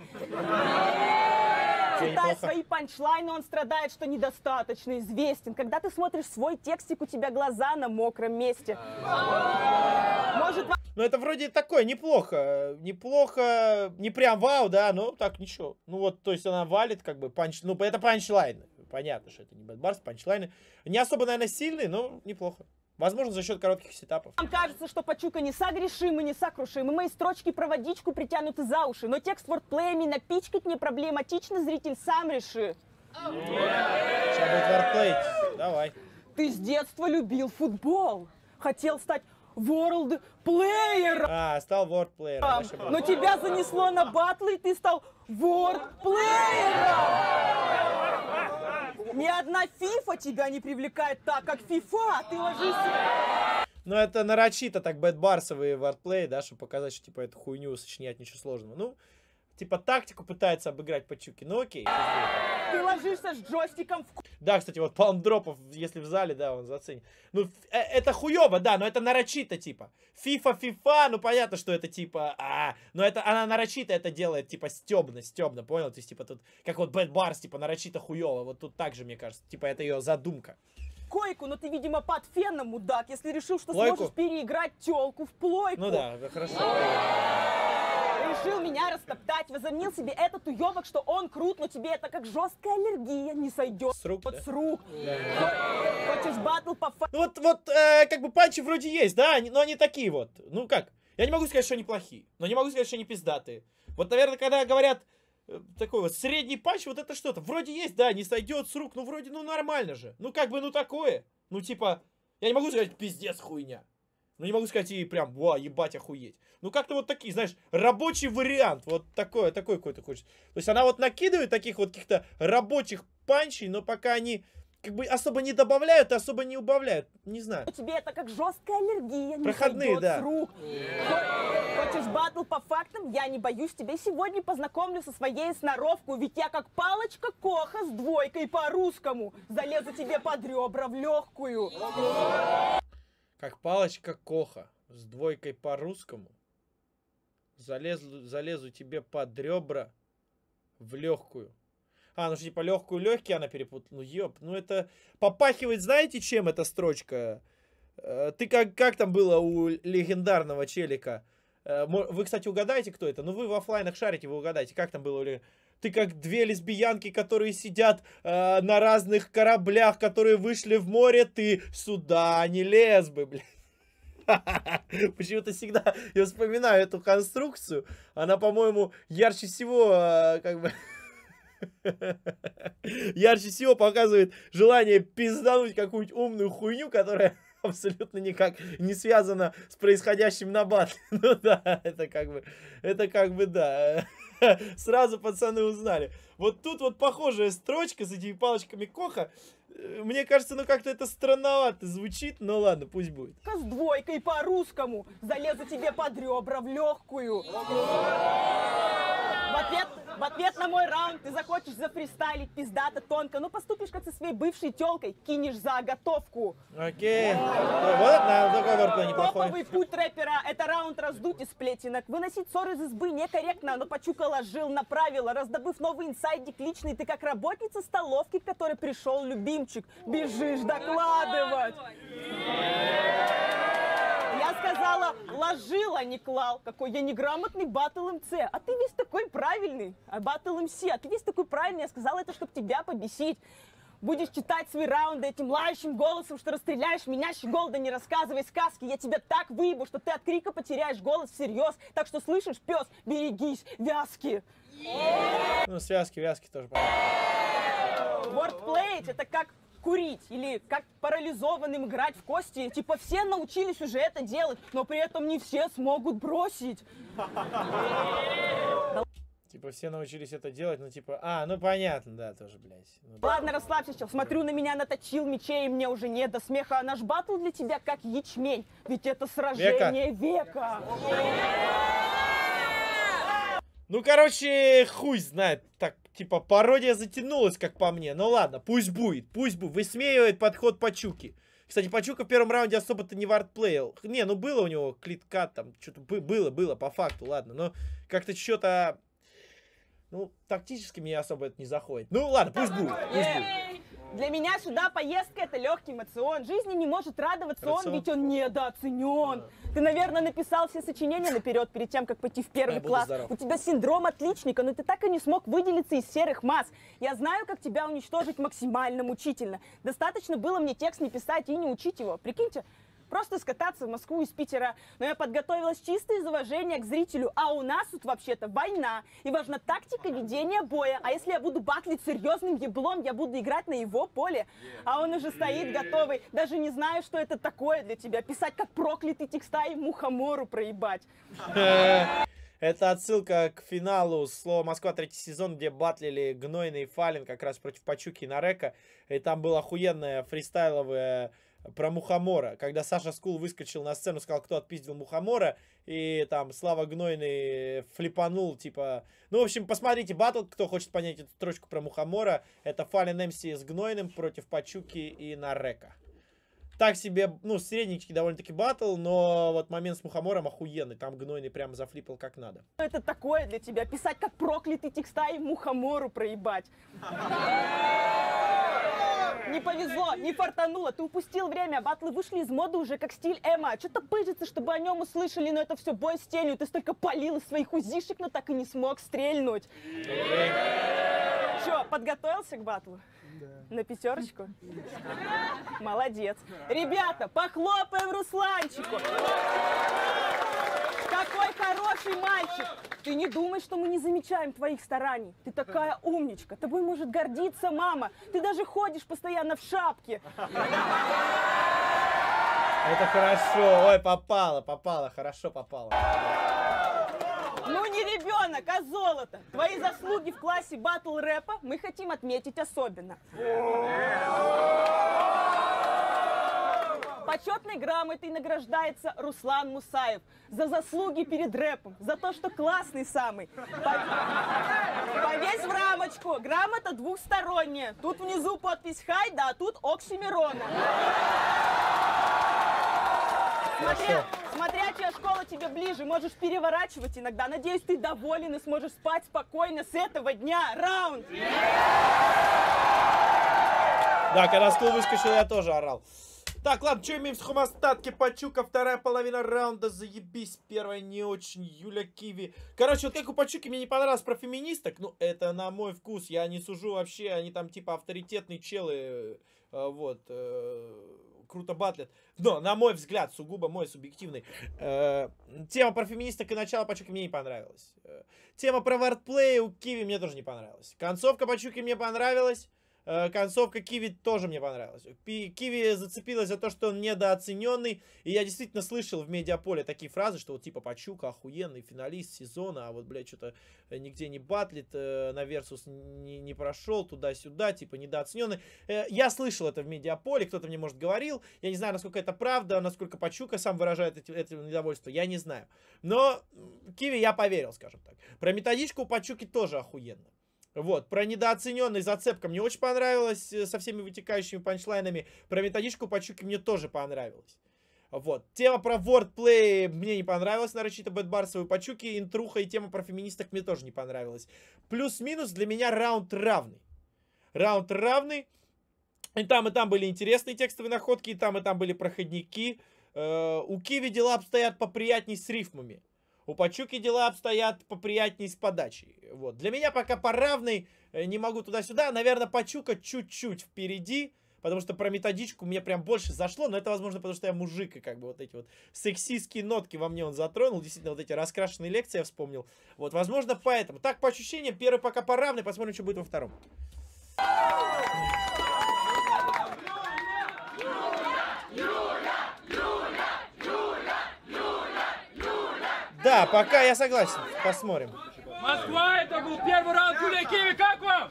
Читая свои панчлайны, он страдает, что недостаточно известен. Когда ты смотришь свой текстик, у тебя глаза на мокром месте. Может... Ну, это вроде такое, неплохо. Неплохо, не прям вау, да, но так, ничего. Ну, вот, то есть она валит, как бы, панч... Ну, это панчлайны. Понятно, что это не бэтбарс, панчлайны. Не особо, наверное, сильные, но неплохо. Возможно, за счет коротких сетапов. Нам кажется, что Пачука не согрешим и не сокрушим, и мои строчки про водичку притянуты за уши. Но текст вордплеями напичкать не проблематично, зритель сам реши. Сейчас будет вордплей. Давай. Ты с детства любил футбол. Хотел стать world player. А, стал вордплеером. Но тебя занесло на батлы, и ты стал world player. Ни одна фифа тебя не привлекает так, как фифа. Ты ложишься... Ну, это нарочито так бэтбарсовые вордплей, да, чтобы показать, что, типа, эту хуйню сочинять, ничего сложного. Ну, типа, тактику пытается обыграть Пачуки. Ну, окей. Ты ложишься с джойстиком в... Да, кстати, вот палмдропов, если в зале, да, он заценит. Ну, э это хуёво, да, но это нарочито, типа. Фифа, фифа, ну, понятно, что это, типа, а, но это, она нарочито это делает, типа, стёбно, стёбно, понял? То есть, типа, тут, как вот Bad Bars, типа, нарочито хуёво, вот тут так же, мне кажется, типа, это её задумка. Койку, но ты, видимо, под феном, мудак, если решил, что Плойку? сможешь переиграть тёлку в плойку. Ну да, хорошо. Решил меня растоптать, возомнил себе этот уёбок, что он крут, но тебе это как жесткая аллергия не сойдет. С рук, Вот да? с рук. Да. Хочешь батл по фа... Ну вот, вот э, как бы панчи вроде есть, да, они, но они такие вот. Ну как, я не могу сказать, что они плохие, но не могу сказать, что они пиздатые. Вот, наверное, когда говорят э, такой вот средний панч, вот это что-то. Вроде есть, да, не сойдет с рук, ну вроде, ну нормально же. Ну как бы, ну такое. Ну типа, я не могу сказать, пиздец, хуйня. Ну не могу сказать и прям, ва, ебать, охуеть. Ну как-то вот такие, знаешь, рабочий вариант. Вот такое, такой какой-то хочешь. То есть она вот накидывает таких вот каких-то рабочих панчей, но пока они как бы особо не добавляют и особо не убавляют. Не знаю. Тебе это как жесткая аллергия не Проходные, сойдет да. с рук. Хочешь батл по фактам? Я не боюсь, тебя сегодня познакомлю со своей сноровкой, ведь я как палочка Коха с двойкой по-русскому. Залезу тебе под ребра в легкую. Как палочка Коха с двойкой по-русскому. Залезу, залезу тебе под ребра в легкую. А, ну что, типа легкую легкие она перепутала. Ну ёп, ну это попахивает, знаете, чем эта строчка? Ты как, как там было у легендарного челика? Вы, кстати, угадаете, кто это? Ну, вы в оффлайнах шарите, вы угадаете, как там было? Ты как две лесбиянки, которые сидят э, на разных кораблях, которые вышли в море, ты сюда, не лесбы, блядь. Почему-то всегда я вспоминаю эту конструкцию. Она, по-моему, ярче всего, э, как бы... ярче всего показывает желание пиздануть какую-нибудь умную хуйню, которая абсолютно никак не связана с происходящим на батле. Ну да, это как бы, это как бы да. Сразу пацаны узнали. Вот тут вот похожая строчка с этими палочками Коха. Мне кажется, ну как-то это странновато звучит, но ладно, пусть будет. С двойкой по-русскому. Залезу тебе под ребра в легкую. В ответ, в ответ на мой раунд ты захочешь зафристайлить пиздато тонко, но поступишь как со своей бывшей телкой, кинешь заготовку. Окей. Вот на договор неплохой. Топовый путь рэпера — это раунд раздуть из сплетенок. Выносить ссоры из избы некорректно, но Пачука ложил на правила. Раздобыв новый инсайдик личный, ты как работница столовки, к которой пришел любимчик, бежишь докладывать. Я сказала, ложил, а не клал. Какой я неграмотный Battle эм си. А ты весь такой правильный. А Battle эм си, а ты весь такой правильный. Я сказала это, чтобы тебя побесить. Будешь читать свои раунды этим лающим голосом, что расстреляешь меня, щеголда, не рассказывай сказки. Я тебя так выебу, что ты от крика потеряешь голос всерьез. Так что слышишь, пес, берегись, вязки. Ну, связки, вязки тоже. Wordplay — это как курить или как парализованным играть в кости. Типа все научились уже это делать, но при этом не все смогут бросить. Типа все научились это делать, ну типа, а, ну понятно, да, тоже, блядь. Ну, да. Ладно, расслабься, чел. Смотрю, на меня наточил мечей, и мне уже не до смеха. А наш батл для тебя как ячмень, ведь это сражение века. века. Ну, короче, хуй знает. Так, типа, пародия затянулась, как по мне. Ну ладно, пусть будет, пусть будет. Высмеивает подход Пачуки. Кстати, Пачука в первом раунде особо-то не вардплеил. Не, ну было у него клиткат, там, что-то было, было, по факту, ладно. Но как-то что-то... Ну, тактически мне особо это не заходит. Ну ладно, пусть будет, пусть будет. Для меня сюда поездка — это легкий эмоцион. Жизни не может радоваться Рацион. он, ведь он недооценен. Ты, наверное, написал все сочинения наперед перед тем, как пойти в первый Я буду класс. здоров. У тебя синдром отличника, но ты так и не смог выделиться из серых масс. Я знаю, как тебя уничтожить максимально мучительно. Достаточно было мне текст не писать и не учить его. Прикиньте, просто скататься в Москву из Питера. Но я подготовилась чисто из уважения к зрителю. А у нас тут вообще-то война. И важна тактика ведения боя. А если я буду батлить серьезным еблом, я буду играть на его поле. А он уже стоит готовый. Даже не знаю, что это такое для тебя. Писать как проклятый текста и мухомору проебать. Это отсылка к финалу слова Москва третий сезон, где батлили Гнойный и Фалин как раз против Пачуки и Нарека. И там была охуенная фристайловая про Мухомора, когда Саша Скул выскочил на сцену, сказал, кто отпиздил Мухомора, и там Слава Гнойный флипанул, типа... Ну, в общем, посмотрите батл, кто хочет понять эту строчку про Мухомора. Это Фалин эм си с Гнойным против Пачуки и Нарека. Так себе, ну, средненький довольно-таки батл, но вот момент с Мухомором охуенный. Там Гнойный прямо зафлипал как надо. Что это такое для тебя? Писать как проклятый текста и мухомору проебать. Не повезло, не фартануло, ты упустил время, батлы вышли из моды уже как стиль эмо. Что-то пыжится, чтобы о нем услышали, но это все бой с тенью. Ты столько палил из своих узишек, но так и не смог стрельнуть. Че, подготовился к батлу? Да. На пятерочку? Молодец. Ребята, похлопаем Русланчику. Какой хороший мальчик! Ты не думай, что мы не замечаем твоих стараний. Ты такая умничка. Тобой может гордиться мама. Ты даже ходишь постоянно в шапке. Это хорошо. Ой, попало, попало, хорошо попало. Ну не ребенок, а золото. Твои заслуги в классе батл рэпа мы хотим отметить особенно. Почетной грамотой награждается Руслан Мусаев за заслуги перед рэпом, за то, что классный самый. Повесь в рамочку, грамота двухсторонняя. Тут внизу подпись «Хай», да, а тут «Оксимирона». Смотря, смотря чья школа тебе ближе, можешь переворачивать иногда. Надеюсь, ты доволен и сможешь спать спокойно с этого дня. Раунд! Да, когда Скул выскочил, я тоже орал. Так, ладно, что имеем с хомостатки? Пачука, вторая половина раунда, заебись. Первая не очень, Юля Киви. Короче, вот как у Пачуки мне не понравилось про феминисток, ну, это на мой вкус, я не сужу вообще, они там типа авторитетные челы, э, вот, э, круто батлят. Но, на мой взгляд, сугубо мой субъективный, э, тема про феминисток и начало Пачуки мне не понравилась. Э, тема про вардплей у Киви мне тоже не понравилась. Концовка Пачуки мне понравилась. Концовка Киви тоже мне понравилась. Киви зацепилась за то, что он недооцененный. И я действительно слышал в медиаполе такие фразы, что вот типа Пачука охуенный финалист сезона, а вот, блядь, что-то нигде не батлит, на Версус не, не прошел, туда-сюда, типа недооцененный. Я слышал это в медиаполе, кто-то мне, может, говорил. Я не знаю, насколько это правда, насколько Пачука сам выражает это, это недовольство, я не знаю. Но Киви я поверил, скажем так. Про методичку у Пачуки тоже охуенно. Вот, про недооцененный зацепка мне очень понравилось, со всеми вытекающими панчлайнами. Про методичку Пачуки мне тоже понравилось. Вот, тема про вордплей мне не понравилась, нарочито бэтбарсовой Пачуки, интруха и тема про феминисток мне тоже не понравилась. Плюс-минус для меня раунд равный. Раунд равный. И там, и там были интересные текстовые находки, и там, и там были проходники. Э, у Киви дела обстоят поприятней с рифмами. У Пачуки дела обстоят поприятней с подачей. Вот. Для меня пока по равной, не могу туда-сюда. Наверное, Пачука чуть-чуть впереди, потому что про методичку мне прям больше зашло. Но это, возможно, потому что я мужик, и как бы вот эти вот сексистские нотки во мне он затронул. Действительно, вот эти раскрашенные лекции я вспомнил. Вот, возможно, поэтому. Так, по ощущениям, первый пока по равной. Посмотрим, что будет во втором. Да, пока я согласен. Посмотрим. Москва, это был первый раунд Юлия Киви. Как вам?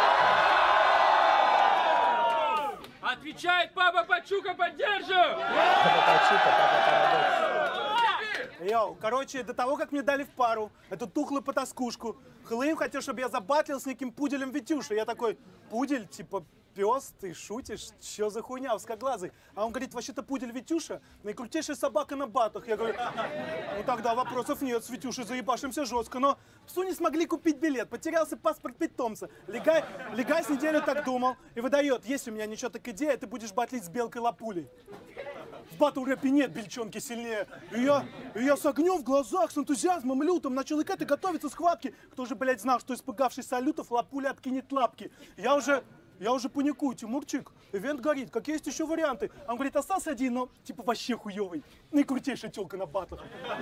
Отвечает папа Пачука, поддержим! Папа Пачука, папа Парадокс. Йоу, короче, до того, как мне дали в пару эту тухлую потаскушку, Хлыев хотел, чтобы я забатлил с неким пуделем Витюшей. Я такой, пудель, типа, пес, ты шутишь? Чё за хуйня, узкоглазый? А он говорит, вообще-то пудель Витюша, наикрутейшая собака на батах. Я говорю, ну тогда вопросов нет, с Витюшей заебашимся жестко, но псу не смогли купить билет, потерялся паспорт питомца. Легай, легай с неделю так думал и выдает, если у меня ничего так идея, ты будешь батлить с белкой Лапулей. В батл-рэпе нет бельчонки сильнее. И я, и я с огнем в глазах, с энтузиазмом лютым начал икать и готовиться к схватке. Кто же, блядь, знал, что испугавшись салютов, Лапуля откинет лапки. Я уже... Я уже паникую, Тимурчик, ивент горит, какие есть еще варианты? Он говорит, остался один, но типа вообще хуёвый. Наикрутейшая тёлка на батлах.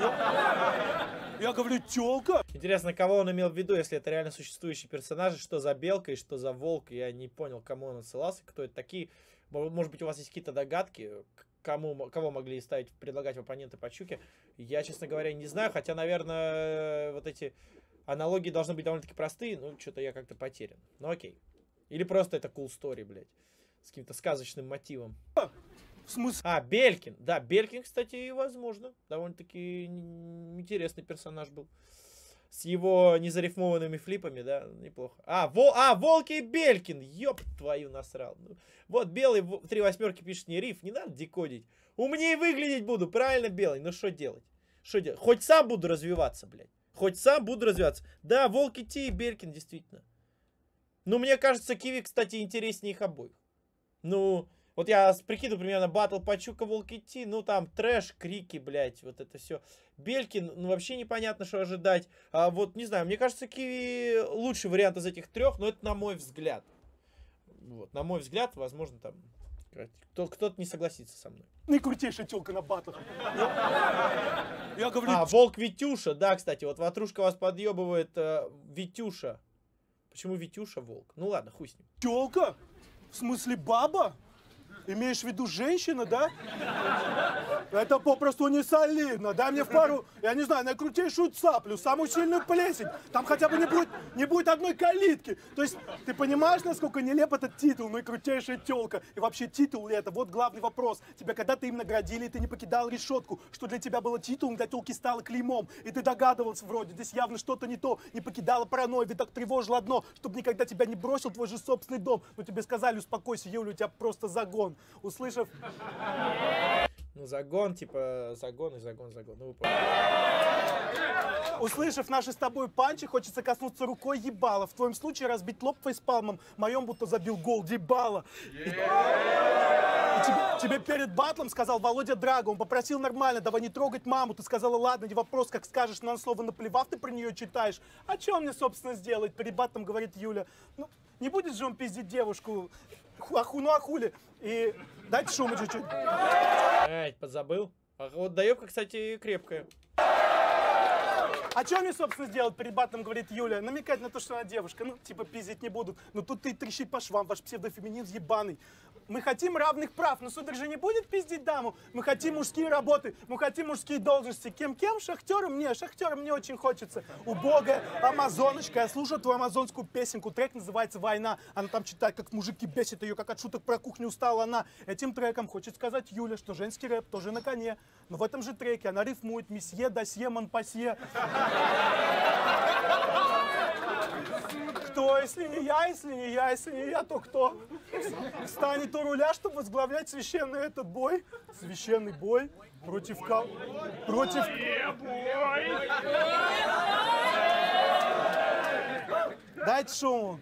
Я, я говорю, тёлка? Интересно, кого он имел в виду, если это реально существующие персонажи, что за белка и что за волк. Я не понял, кому он отсылался, кто это такие. Может быть, у вас есть какие-то догадки, кому, кого могли ставить, предлагать в оппоненты Пачуки. Я, честно говоря, не знаю, хотя, наверное, вот эти аналогии должны быть довольно-таки простые, но что-то я как-то потерян. Ну окей. Или просто это cool story, блядь. С каким-то сказочным мотивом. В смысле? А, Белькин. Да, Белькин, кстати, возможно. Довольно-таки интересный персонаж был. С его незарифмованными флипами, да, неплохо. А, Вол... а Волки и Белькин. Ёб твою насрал. Вот Белый три восьмерки пишет не риф. Не надо декодить. Умнее выглядеть буду. Правильно, Белый. Ну что делать? Что делать? Хоть сам буду развиваться, блядь. Хоть сам буду развиваться. Да, Волки Ти и Белькин, действительно. Ну, мне кажется, Киви, кстати, интереснее их обоих. Ну, вот я прикидываю примерно батл Пачука, Волки Ти, ну, там трэш, крики, блядь, вот это все. Белькин, ну, вообще непонятно, что ожидать. А вот, не знаю, мне кажется, Киви лучший вариант из этих трех, но это на мой взгляд. Вот, на мой взгляд, возможно, там, кто-то не согласится со мной. Наикрутейшая тёлка на батлах. Я, я говорю... А, Волк Витюша, да, кстати, вот Ватрушка вас подъебывает, э, Витюша. Почему Витюша волк? Ну ладно, хуй с ним. Тёлка? В смысле баба? Имеешь в виду женщина, да? Это попросту не солидно. Дай мне в пару, я не знаю, наикрутейшую цаплю, самую сильную плесень. Там хотя бы не будет, не будет одной калитки. То есть, ты понимаешь, насколько нелеп этот титул, наикрутейшая тёлка? И вообще, титул ли это? Вот главный вопрос. Тебя когда-то им наградили, и ты не покидал решетку. Что для тебя было титулом, для тёлки стало клеймом. И ты догадывался вроде, здесь явно что-то не то. Не покидала паранойя, ведь так тревожило одно, чтобы никогда тебя не бросил твой же собственный дом. Но тебе сказали, успокойся, Юля, у тебя просто загон. Услышав... Ну, загон, типа, загон и загон, загон. Ну, вы поняли. Услышав наши с тобой панчи, хочется коснуться рукой ебала. В твоем случае разбить лоб фейспалмом, в моем будто забил гол ебала. И... тебе, тебе перед батлом сказал Володя Драго, он попросил нормально, давай не трогать маму. Ты сказала, ладно, не вопрос, как скажешь, на слово наплевав, ты про нее читаешь. А что он мне, собственно, сделает? Перед батлом говорит Юля, ну, не будет же он пиздить девушку, аху, ну ахули. И дайте шума чуть-чуть. Эй, подзабыл. А вот доебка, кстати, крепкая. А что мне, собственно, сделать перед батом, говорит Юля? Намекать на то, что она девушка. Ну, типа, пиздить не будут. Но тут ты трещит по швам, ваш псевдофеминизм ебаный. Мы хотим равных прав, но сударь же не будет пиздить даму. Мы хотим мужские работы, мы хотим мужские должности. Кем-кем? Шахтером? Не, шахтером мне очень хочется. Убогая амазоночка. Я слушаю твою амазонскую песенку. Трек называется «Война». Она там читает, как мужики бесит ее, как от шуток про кухню устала она. Этим треком хочет сказать Юля, что женский рэп тоже на коне. Но в этом же треке она рифмует «Месье, досье, монпасье». Кто, если не я, если не я, если не я, то кто? Станет у руля, чтобы возглавлять священный этот бой? Священный бой? Против кого? Против... Дайте шуму.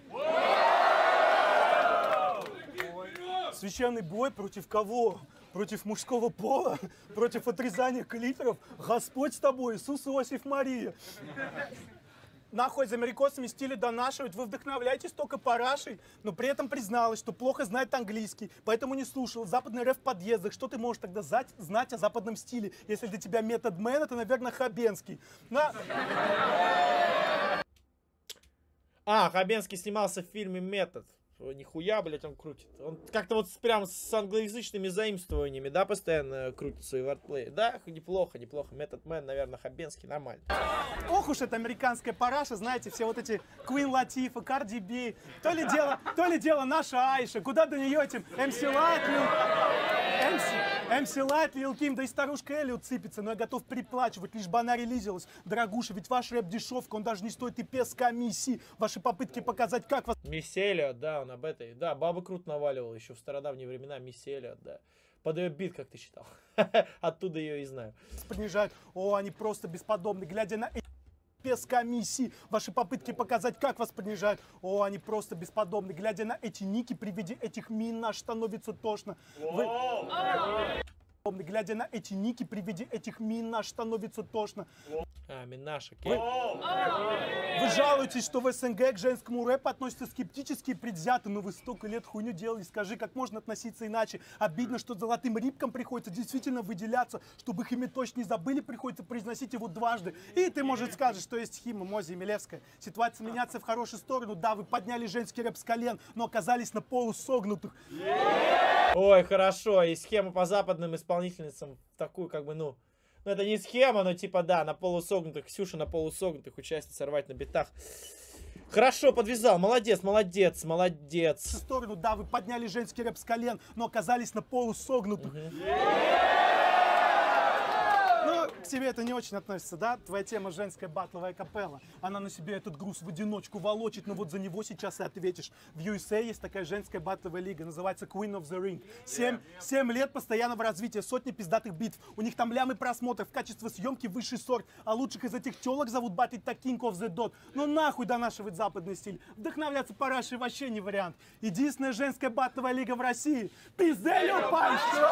Священный бой против кого? Против мужского пола? Против отрезания клиторов? Господь с тобой, Иисус, Иосиф, Мария. Нахуй за америкосами стиле донашивать, вы вдохновляетесь только парашей, но при этом призналась, что плохо знает английский, поэтому не слушала западный рэп в подъездах. Что ты можешь тогда знать, знать о западном стиле, если для тебя метод мэн, это, наверное, Хабенский. На... А, Хабенский снимался в фильме «Метод». Нихуя, блядь, он крутит. Он как-то вот прям с англоязычными заимствованиями, да, постоянно крутит свои вардплеи. Да, неплохо, неплохо. Метод Мэн, наверное, Хабенский, нормально. Ох уж это американская параша, знаете, все вот эти Queen Latifah, Cardi B. То ли дело, то ли дело наша Айша. Куда до нее этим эм си Light, Lil... эм си Light, Lil Kim, да и старушка Элли уцепится. Но я готов переплачивать, лишь бы она релизилась. Дорогуша, ведь ваш рэп дешевка, он даже не стоит и пес комиссии. Ваши попытки показать, как вас... Мисси Эллиот, да, он об этой. Да, баба круто наваливала еще в стародавние времена. Мисси Эллиот, да. Под ее бит, как ты считал. Оттуда ее и знаю. Понижают. О, они просто бесподобны. Глядя на эти без комиссии, ваши попытки показать, как вас понижают. О, они просто бесподобны. Глядя на эти ники, при виде этих мин наш становится тошно. Вы... Глядя на эти ники, при виде этих мин наш становится тошно. А, Минаш, окей. Вы... Вы жалуетесь, что в СНГ к женскому рэпу относятся скептически и предвзято, но вы столько лет хуйню делали. Скажи, как можно относиться иначе? Обидно, что золотым рыбкам приходится действительно выделяться. Чтобы их имя точно не забыли, приходится произносить его дважды. И ты, может, скажешь, что есть Хима, Мози и Милевская. Ситуация меняется в хорошую сторону. Да, вы подняли женский рэп с колен, но оказались на полусогнутых. Ой, хорошо. И схема по западным исполнительницам такую, как бы, ну... Ну, это не схема, но типа, да, на полусогнутых, Ксюша на полусогнутых, участница рвать на битах. Хорошо, подвязал, молодец, молодец, молодец. В сторону, да, вы подняли женский рэп с колен, но оказались на полусогнутых. Угу. Ну, к тебе это не очень относится, да? Твоя тема женская батловая капелла. Она на себе этот груз в одиночку волочит, но вот за него сейчас и ответишь. В ю эс эй есть такая женская батловая лига, называется Queen of the Ring. Семь, семь лет постоянного развития, сотни пиздатых битв. У них там лямы просмотров, качество съемки высший сорт. А лучших из этих телок зовут батлить так King of the Dot. Ну нахуй донашивать западный стиль. Вдохновляться парашей вообще не вариант. Единственная женская батловая лига в России. Пизделю пальчик!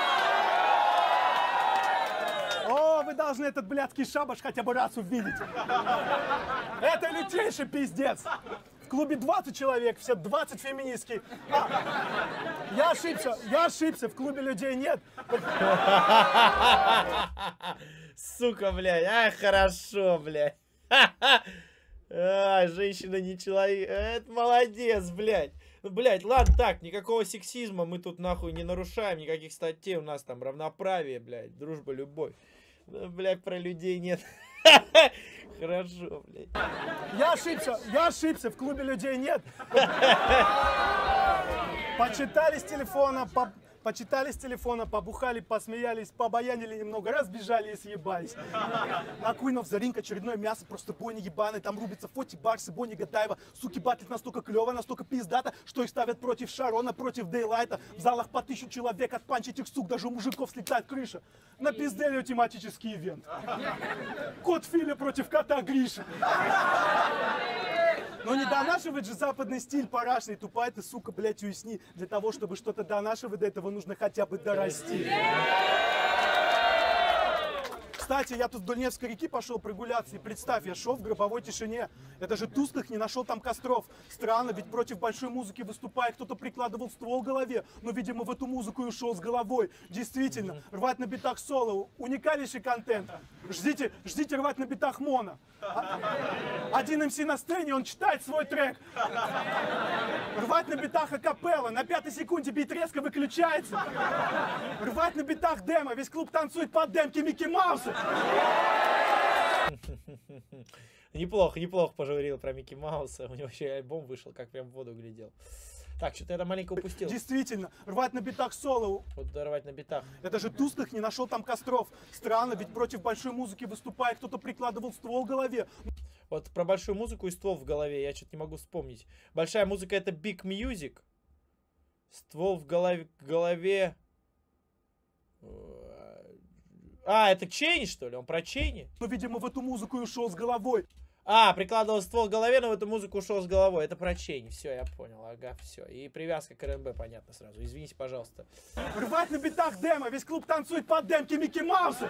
О, вы должны этот блядский шабаш хотя бы раз увидеть. Это лютейший пиздец. В клубе двадцать человек, все двадцать феминистки. А, я ошибся, я ошибся, в клубе людей нет. Сука, блядь, а, хорошо, блядь. А, женщина не человек. Это молодец, блядь. Ну, блядь, ладно, так, никакого сексизма мы тут нахуй не нарушаем, никаких статей, у нас там равноправие, блядь, дружба, любовь. Ну, блядь, про людей нет. Хорошо, блядь. Я ошибся, я ошибся, в клубе людей нет. Почитали с телефона, по... Почитали с телефона, побухали, посмеялись, побаянили немного, разбежали и съебались. На Queen of the Ring очередное мясо, просто бойни ебаные. Там рубятся Фоти, Барс и Бонни Гатаева. Суки батлят настолько клево, настолько пиздато, что их ставят против Шарона, против Дейлайта. В залах по тысячу человек, от панчи этих сук даже у мужиков слетает крыша. На пизделю тематический ивент. Кот Филя против кота Гриша. Но не донашивать же западный стиль парашный, тупая ты, сука, блядь, уясни. Для того, чтобы что-то донашивать, до этого нужно хотя бы дорасти. Кстати, я тут вдоль Невской реки пошел прогуляться, и представь, я шел в гробовой тишине. Я даже тусклых не нашел там костров. Странно, ведь против большой музыки выступая, кто-то прикладывал ствол к голове, но, видимо, в эту музыку и ушел с головой. Действительно, рвать на битах соло, уникальнейший контент. Ждите, ждите рвать на битах моно. Один эм си на сцене, он читает свой трек. Рвать на битах акапелла, на пятой секунде бит резко выключается. Рвать на битах демо, весь клуб танцует под демки Микки Мауса. Неплохо, неплохо пожурил про Микки Мауса. У него еще и альбом вышел, как прям в воду глядел. Так, что-то я там маленько упустил. Действительно, рвать на битах соло. Вот рвать на битах. Я даже тусклых не нашел там костров. Странно, ведь против большой музыки выступая, кто-то прикладывал ствол к голове. Вот про большую музыку и ствол в голове я что-то не могу вспомнить. Большая музыка — это Big Music. Ствол в голове... голове... А, это Чейни, что ли? Он про Чейни? Но, видимо, в эту музыку и ушел с головой. А, прикладывал ствол к голове, но в эту музыку ушел с головой. Это про Чейни. Все, я понял. Ага, все. И привязка к эр энд бэ, понятно сразу. Извините, пожалуйста. Рвать на битах демо, весь клуб танцует под демки Микки Мауса.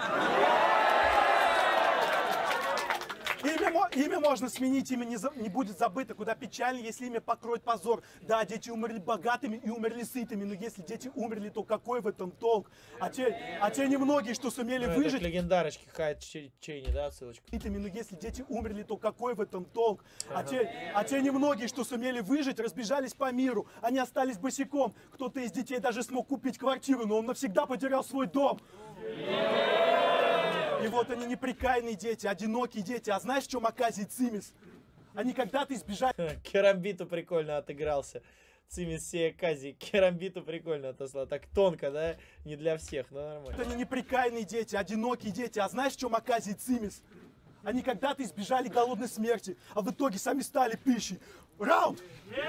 Имя, имя можно сменить, имя не, за, не будет забыто. Куда печальнее, если имя покроет позор. Да, дети умерли богатыми и умерли сытыми, но если дети умерли, то какой в этом толк? А те, а те немногие, что сумели ну, выжить... Это легендарочки Хайд Чейни, да, ссылочка? Но если дети умерли, то какой в этом толк? А те, а те немногие, что сумели выжить, разбежались по миру. Они остались босиком. Кто-то из детей даже смог купить квартиру, но он навсегда потерял свой дом. И вот они неприкаянные дети, одинокие дети. А знаешь, в чем оказывает Цимис? Они когда-то избежали... Керамбиту прикольно отыгрался. Цимис сей оказии. Керамбиту прикольно отослал. Так тонко, да? Не для всех, но нормально. Они неприкаянные дети, одинокие дети. А знаешь, в чем оказывает Цимис? Они когда-то избежали голодной смерти, а в итоге сами стали пищей. Раунд!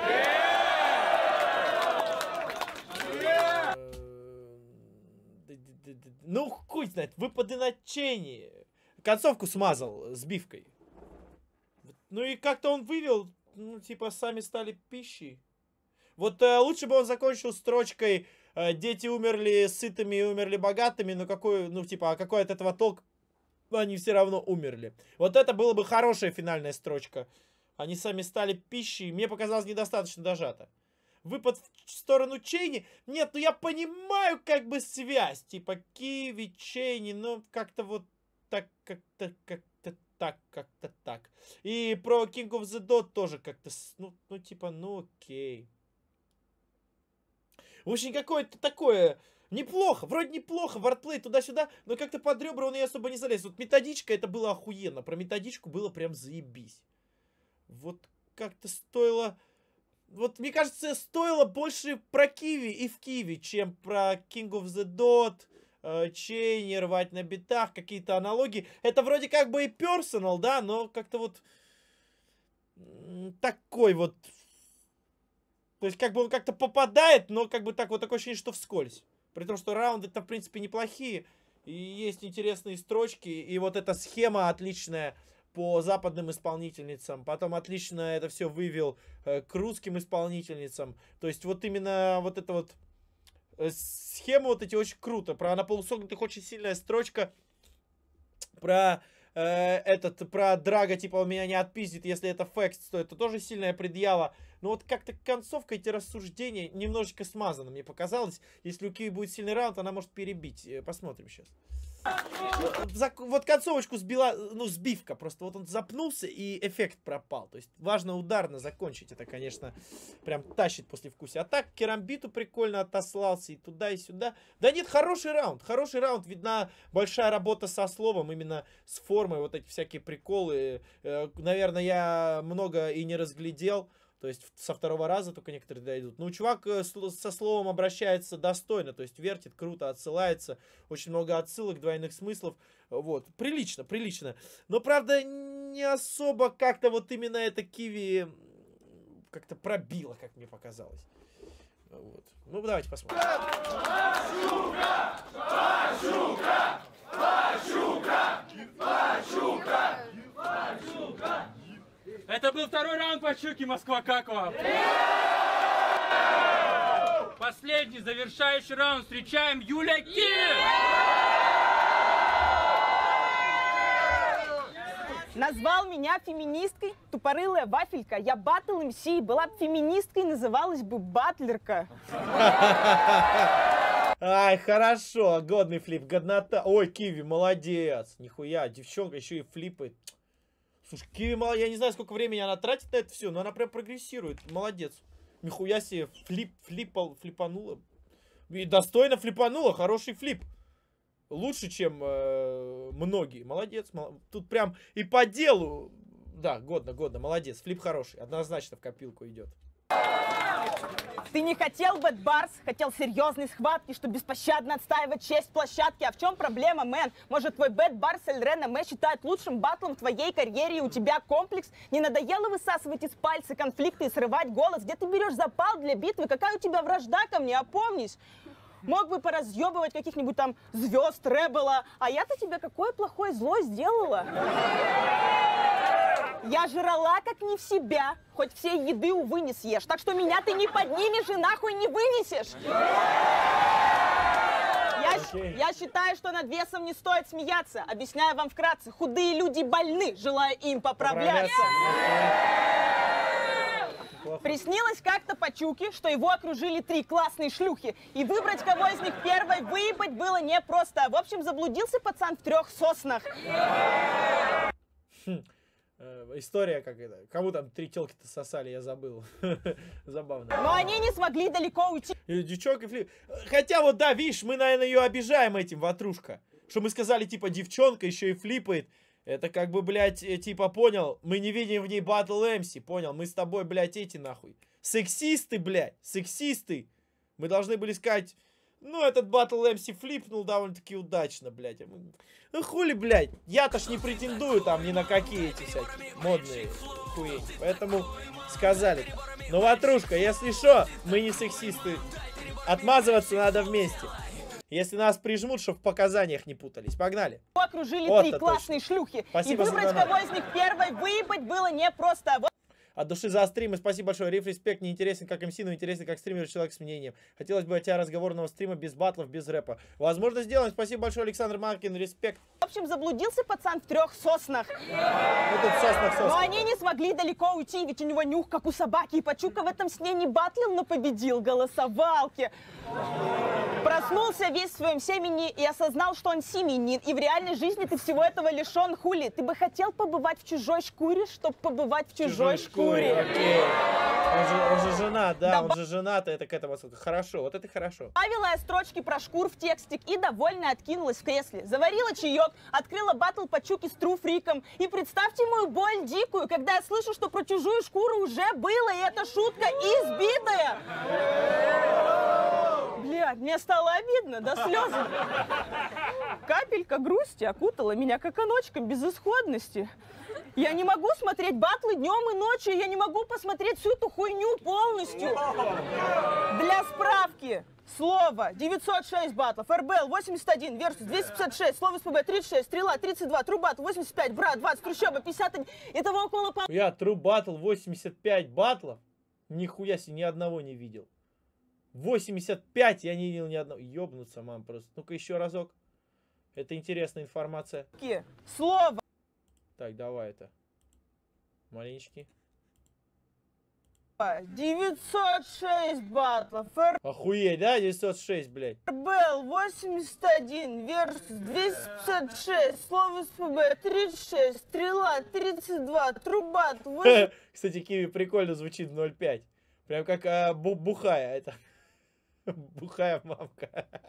Ну, хуй знает, выпады на Чейни. Концовку смазал сбивкой. Ну и как-то он вывел, ну, типа, сами стали пищей. Вот э, лучше бы он закончил строчкой э, «Дети умерли сытыми и умерли богатыми», но какой, ну, типа, а какой от этого толк? Они все равно умерли. Вот это было бы хорошая финальная строчка. Они сами стали пищей. Мне показалось недостаточно дожато. Выпад в сторону Чейни. Нет, ну я понимаю как бы связь. Типа Киви, Чейни, ну как-то вот так, как-то, как-то так, как-то так. И про King of the Dot тоже как-то, ну, ну типа, ну окей. В общем, какое-то такое... Неплохо, вроде неплохо, вардплей туда-сюда, но как-то под ребра он и особо не залез. Вот методичка, это было охуенно. Про методичку было прям заебись. Вот как-то стоило... Вот, мне кажется, стоило больше про Киви и в Киви, чем про King of the Dot, э, Чейни, рвать на битах, какие-то аналогии. Это вроде как бы и персонал, да, но как-то вот такой вот... То есть как бы он как-то попадает, но как бы так вот такое ощущение, что вскользь. При том, что раунды-то в принципе неплохие, и есть интересные строчки, и вот эта схема отличная по западным исполнительницам. Потом отлично это все вывел э, к русским исполнительницам. То есть вот именно вот эта вот э, схема вот эти очень круто. Про на полусогнутых очень сильная строчка. Про э, этот, про Драга, типа, он меня не отпиздит, если это фэкт, то это тоже сильная предъява. Но вот как-то концовка, эти рассуждения немножечко смазаны, мне показалось. Если у Киви будет сильный раунд, она может перебить. Посмотрим сейчас. Вот концовочку сбила, ну, сбивка. Просто вот он запнулся, и эффект пропал. То есть важно ударно закончить. Это, конечно, прям тащит после вкуса. А так, Керамбиту прикольно отослался и туда, и сюда. Да нет, хороший раунд. Хороший раунд. Видна большая работа со словом, именно с формой. Вот эти всякие приколы. Наверное, я много и не разглядел. То есть со второго раза только некоторые дойдут. Ну, чувак со словом обращается достойно. То есть вертит, круто, отсылается. Очень много отсылок, двойных смыслов. Вот. Прилично, прилично. Но, правда, не особо как-то вот именно это Киви как-то пробило, как мне показалось. Вот. Ну, давайте посмотрим. Пачука! Пачука! Пачука! Пачука! Пачука! Это был второй раунд Пачуки, Москва, как вам? Последний, завершающий раунд. Встречаем Юля Киви! Назвал меня феминисткой, тупорылая вафелька. Я батл эм си, была бы феминисткой, называлась бы батлерка. Ай, хорошо, годный флип, годнота. Ой, Киви, молодец. Нихуя, девчонка еще и флипает. Слушай, Киви, молодец. Я не знаю, сколько времени она тратит на это все, но она прям прогрессирует. Молодец. Нихуя себе, флип, флипал, флипанула. И достойно флипанула, хороший флип. Лучше, чем э, многие. Молодец. Мол... Тут прям и по делу. Да, годно, годно. Молодец. Флип хороший. Однозначно в копилку идет. Ты не хотел Бэд Барс, хотел серьезной схватки, чтобы беспощадно отстаивать честь площадки. А в чем проблема, мэн? Может, твой Бэд Барс Эльрена Мэ считает лучшим батлом в твоей карьере, и у тебя комплекс? Не надоело высасывать из пальца конфликты и срывать голос? Где ты берешь запал для битвы? Какая у тебя вражда ко мне? Опомнись. Мог бы поразъебывать каких-нибудь там звезд, Рэббела. А я-то тебе какое плохое зло сделала? Я жрала как не в себя. Хоть всей еды, увы, не съешь. Так что меня ты не поднимешь и нахуй не вынесешь. Я, Okay. я считаю, что над весом не стоит смеяться. Объясняю вам вкратце. Худые люди больны, желая им поправляться. Приснилось как-то Пачуке, что его окружили три классные шлюхи. И выбрать, кого из них первой выебать, было непросто. В общем, заблудился пацан в трех соснах. Хм. Э, история как это. Кому там три телки-то сосали, я забыл. Забавно. Но они не смогли далеко уйти. И девчонка флип. Хотя вот да, видишь, мы, наверное, ее обижаем этим, ватрушка. Что мы сказали, типа, девчонка еще и флипает. Это как бы, блядь, типа, понял, мы не видим в ней батл эм си, понял? Мы с тобой, блядь, эти нахуй. Сексисты, блядь, сексисты. Мы должны были сказать, ну, этот батл эм си флипнул довольно-таки удачно, блядь. Ну, хули, блядь, я-то ж не претендую там ни на какие эти всякие модные хуйни. Поэтому сказали. Ну, ватрушка, если что, мы не сексисты. Отмазываться надо вместе. Если нас прижмут, чтобы в показаниях не путались. Погнали. Окружили Вот три классные точно. шлюхи. Спасибо и за выбрать, донат. кого из них первой выебать, было непросто. Вот. От души за стримы. Спасибо большое. Риф, респект. Не интересен как эм си, но интересен как стример, человек с мнением. Хотелось бы от тебя разговорного стрима без батлов, без рэпа. Возможно, сделаем. Спасибо большое, Александр Маркин. Респект. В общем, заблудился пацан в трех соснах. Ну тут соснах Но соснах. они не смогли далеко уйти, ведь у него нюх, как у собаки. И Пачука в этом сне не батлил, но победил голосовалки. Проснулся весь в своем семени и осознал, что он семенин. И в реальной жизни ты всего этого лишен, хули. Ты бы хотел побывать в чужой шкуре, чтобы побывать в чужой, шкуре. Окей. Он же, он же женат, да, Да, он же женат, это к этому отсылка. Хорошо, вот это хорошо. Добавила я строчки про шкур в текстик и довольно откинулась в кресле. Заварила чаек, открыла батл Пачуки с Труфриком. И представьте мою боль дикую, когда я слышу, что про чужую шкуру уже было, и эта шутка избитая. Блядь, мне стало обидно до слез. Капелька грусти окутала меня коконочком безысходности. Я не могу смотреть батлы днем и ночью, я не могу посмотреть всю эту хуйню полностью. Для справки, слово девятьсот шесть батлов, эр бэ эл восемьдесят один, версус двести пятьдесят шесть, слово эс пэ бэ тридцать шесть, стрела тридцать два, трубат восемьдесят пять, брат двадцать, трущоба пятьдесят один. Итого около... Я тру батл восемьдесят пять батлов. Нихуя себе, ни одного не видел. восемьдесят пять я не видел ни одного. Ёбнуться, мам, просто. Ну-ка еще разок. Это интересная информация. Слово Так, давай это. Маленечки. девятьсот шесть батлов, эр Охуеть, да? девятьсот шесть, блядь. бэ эл восемьдесят один, версус двести пятьдесят шесть, слово эс пэ бэ тридцать шесть, стрела тридцать два, трубат восемьдесят... Кстати, Киви прикольно звучит в ноль пять. Прям как а, бу бухая. Это... Бухая мамка.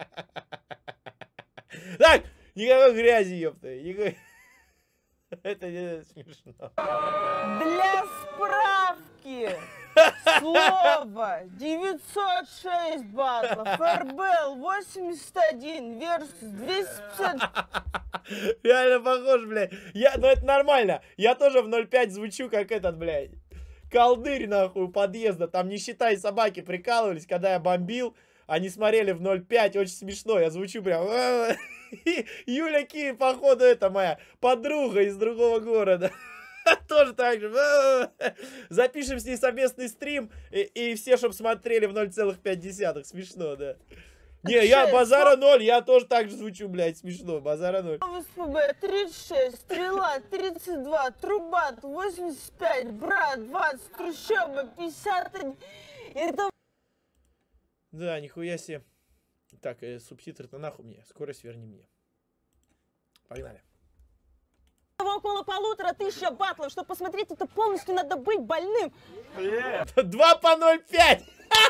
Так, никакой грязи, ёпта. Никакой... Это не смешно. Для справки, слово девятьсот шесть батлов, эр бэ эл восемьдесят один, версус двести пятьдесят... Реально похож, блядь. Я, ну это нормально. Я тоже в ноль пять звучу, как этот, блядь. Колдырь, нахуй, у подъезда. Там, не считай, собаки прикалывались, когда я бомбил. Они смотрели в ноль пять, очень смешно. Я звучу прям... Юля Ки, походу, это моя подруга из другого города. Тоже так же. Запишем с ней совместный стрим, и, и все, чтобы смотрели в ноль целых пять десятых. Смешно, да. Не, я базара ноль, я тоже так же звучу, блядь, смешно, базара ноль. СПБ тридцать шесть, стрела тридцать два, трубат восемьдесят пять, брат двадцать, трущоба пятьдесят один. Это... Да, нихуя себе. Так, э, субтитры-то нахуй мне, скорость верни мне. Погнали. Около полутора тысяч батлов, чтобы посмотреть это полностью, надо быть больным. два по ноль пять.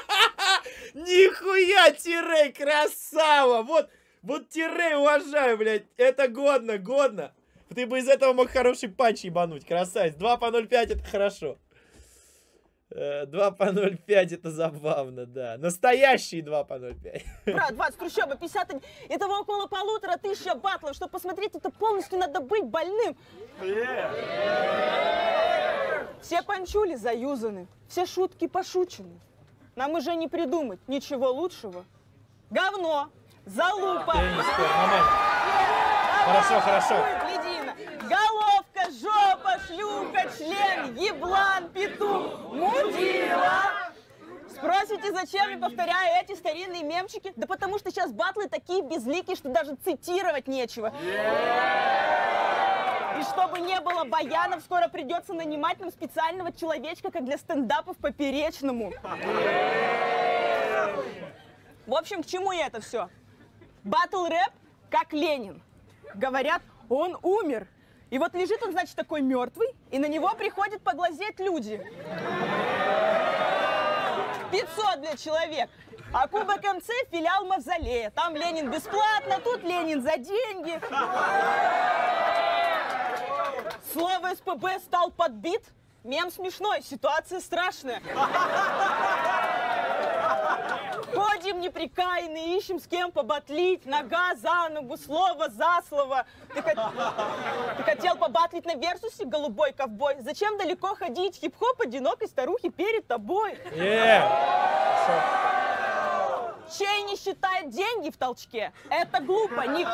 Нихуя, Тирей, красава. Вот, вот Тирей уважаю, блядь. Это годно, годно. Ты бы из этого мог хороший панч ебануть, красавец. два по ноль пять это хорошо. два по ноль пять это забавно, да. Настоящие два по ноль пять. Брат, двадцать, трущоба, пятьдесят один. Этого около полутора тысяч батлов, чтобы посмотреть это полностью, надо быть больным. Все панчули заюзаны, все шутки пошучены. Нам уже не придумать ничего лучшего. Говно, залупа. Хорошо, хорошо. Головка, жопа, шлюха, член, еблан, петух, мудила. Спросите, зачем я повторяю эти старинные мемчики? Да потому что сейчас батлы такие безликие, что даже цитировать нечего. И чтобы не было баянов, скоро придется нанимать нам специального человечка, как для стендапов поперечному. В общем, к чему я это все? Батл-рэп как Ленин. Говорят, он умер. И вот лежит он, значит, такой мертвый, и на него приходят поглазеть люди. пятьсот для человек. А Кубок МЦ филиал Мавзолея. Там Ленин бесплатно, тут Ленин за деньги. Слово СПБ стал подбит. Мем смешной, ситуация страшная. Ходим неприкаянные, ищем с кем побатлить. Нога за ногу, слово за слово. Ты, хот... Ты хотел побатлить на версусе, голубой ковбой? Зачем далеко ходить? Хип-хоп одинокой старухи перед тобой. Yeah. Чей не считает деньги в толчке? Это глупо. Не...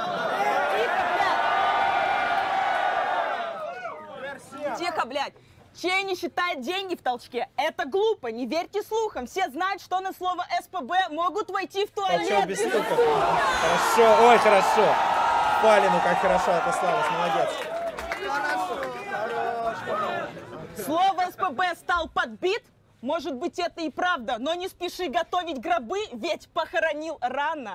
Тихо, блядь. Тихо, блядь. Чей не считает деньги в толчке? Это глупо, не верьте слухам. Все знают, что на слово СПБ могут войти в туалет. Толчок без стука. Хорошо, ой, хорошо. Палину как хорошо отослалась, молодец. Слово СПБ стал подбит? Может быть, это и правда, но не спеши готовить гробы, ведь похоронил рано.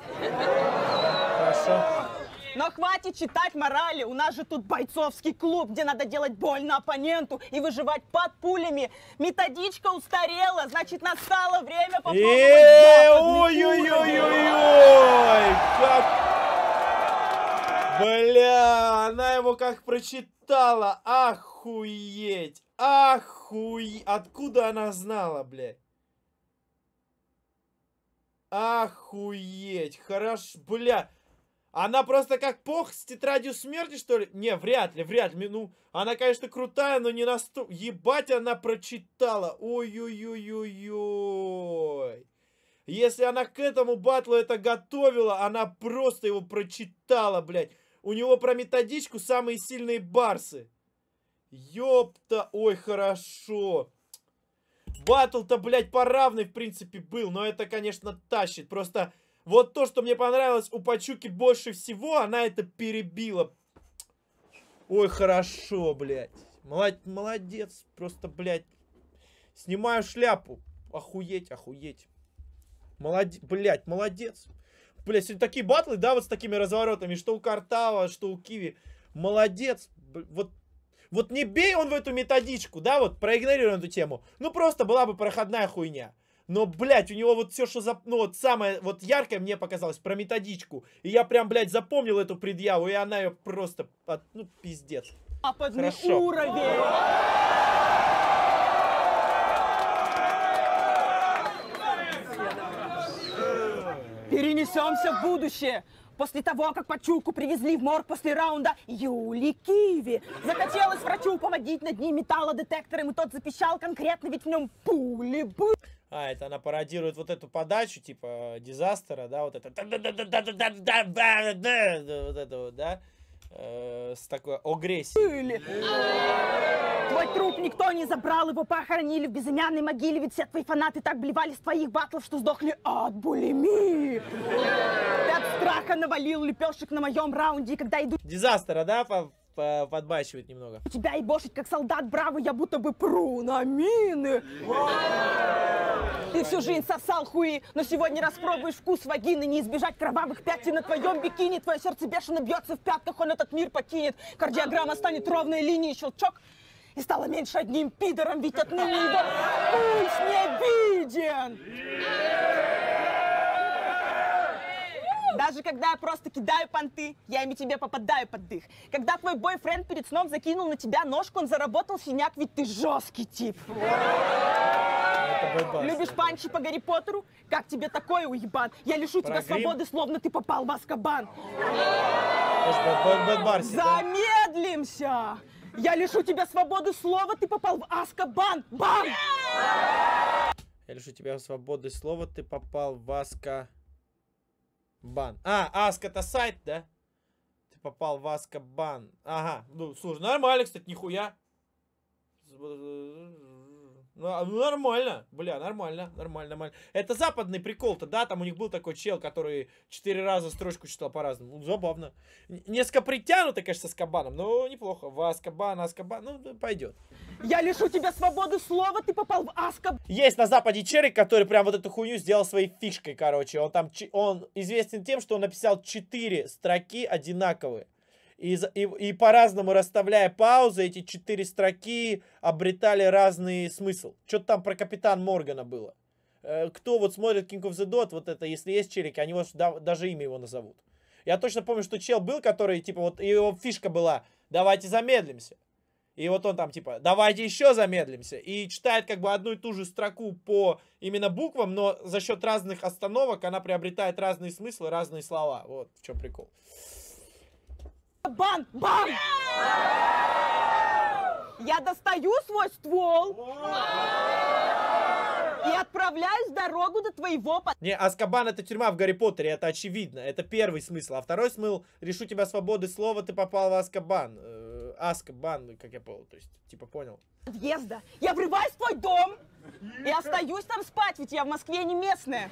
Хорошо. Но хватит читать морали, у нас же тут бойцовский клуб, где надо делать больно оппоненту и выживать под пулями. Методичка устарела, значит, настало время попробовать. Ой-ой-ой-ой-ой! Как... Бля, она его как прочитала. Охуеть! Охуеть! Откуда она знала, блядь? Охуеть! Хорошо, бля. Она просто как пох с тетрадью смерти, что ли? Не, вряд ли, вряд ли. Ну, она, конечно, крутая, но не настолько... Ебать, она прочитала. Ой-ой-ой-ой-ой. Если она к этому батлу это готовила, она просто его прочитала, блядь. У него про методичку самые сильные барсы. Ёпта, ой, хорошо. Батл-то, блядь, по равной, в принципе, был. Но это, конечно, тащит. Просто... Вот то, что мне понравилось у Пачуки больше всего, она это перебила. Ой, хорошо, блядь. Молодец. Просто, блядь. Снимаю шляпу. Охуеть, охуеть. Молодец, блядь, молодец. Блядь, сегодня такие батлы, да, вот с такими разворотами, что у Картава, что у Киви. Молодец. Вот, вот не бей он в эту методичку, да, вот проигнорируй эту тему. Ну, просто была бы проходная хуйня. Но, блядь, у него вот все, что за... Ну, вот самое вот яркое мне показалось про методичку. И я прям, блядь, запомнил эту предъяву, и она ее просто... Ну, пиздец. Западный уровень! Перенесемся в будущее. После того, как Пачуку привезли в морг после раунда Юли Киви. Захотелось врачу поводить над ним металлодетектором, и тот запищал конкретно, ведь в нем пули были. А, это она пародирует вот эту подачу, типа, Дизастера, да, вот это... Вот это вот, да? э, с такой агрессией. Твой труп никто не забрал, его похоронили в безымянной могиле, ведь все твои фанаты так блевали с твоих батлов, что сдохли от булимии. Ты от страха навалил лепешек на моем раунде, и когда иду Дизастера, да, по по подбачивает немного. тебя ебошить, как солдат браво, я будто бы пру на мины. Ты всю жизнь сосал хуи, но сегодня распробуешь вкус вагины, не избежать кровавых пятен на твоем бикини. Твое сердце бешено бьется в пятках, он этот мир покинет. Кардиограмма станет ровной линией, щелчок. И стало меньше одним пидором, ведь отныне его пульс не виден. Даже когда я просто кидаю понты, я ими тебе попадаю под дых. Когда твой бойфренд перед сном закинул на тебя ножку, он заработал синяк, ведь ты жесткий тип. Любишь панчи по Гарри Поттеру? Как тебе такое, уебан? Я лишу тебя свободы, словно ты попал в Азкабан. Замедлимся! Я лишу тебя свободы слова, ты попал в Азкабан. Бам! Я лишу тебя свободы слова, ты попал в Азкабан. А, Аска это сайт, да? Ты попал в Азкабан. Ага, ну, слушай, нормально, кстати, нихуя. Ну, нормально, бля, нормально, нормально, нормально. Это западный прикол-то, да? Там у них был такой чел, который четыре раза строчку читал по-разному. Ну, забавно. Несколько притянуто, конечно, с Азкабаном, но неплохо. В Азкабан, Азкабан, ну, пойдет. Я лишу тебя свободы слова, ты попал в Азкабан. Есть на Западе черик, который прям вот эту хуйню сделал своей фишкой, короче. Он там, он известен тем, что он написал четыре строки одинаковые. И, и, и по-разному расставляя паузы, эти четыре строки обретали разный смысл. Что-то там про Капитан Моргана было. Э, кто вот смотрит King of the Dot, вот это, если есть челики, они вот да, даже имя его назовут. Я точно помню, что чел был, который, типа, вот его фишка была, давайте замедлимся. И вот он там, типа, давайте еще замедлимся. И читает как бы одну и ту же строку по именно буквам, но за счет разных остановок она приобретает разные смыслы, разные слова. Вот в чем прикол. Бан! Бам! Я достаю свой ствол и отправляюсь в дорогу до твоего... Не, Азкабан это тюрьма в Гарри Поттере, это очевидно. Это первый смысл. А второй смысл, решу тебя свободы слова, ты попал в Азкабан. Э, Азкабан, как я понял, то есть, типа, понял. Подъезда. Я врываюсь в твой дом и остаюсь там спать, ведь я в Москве не местная.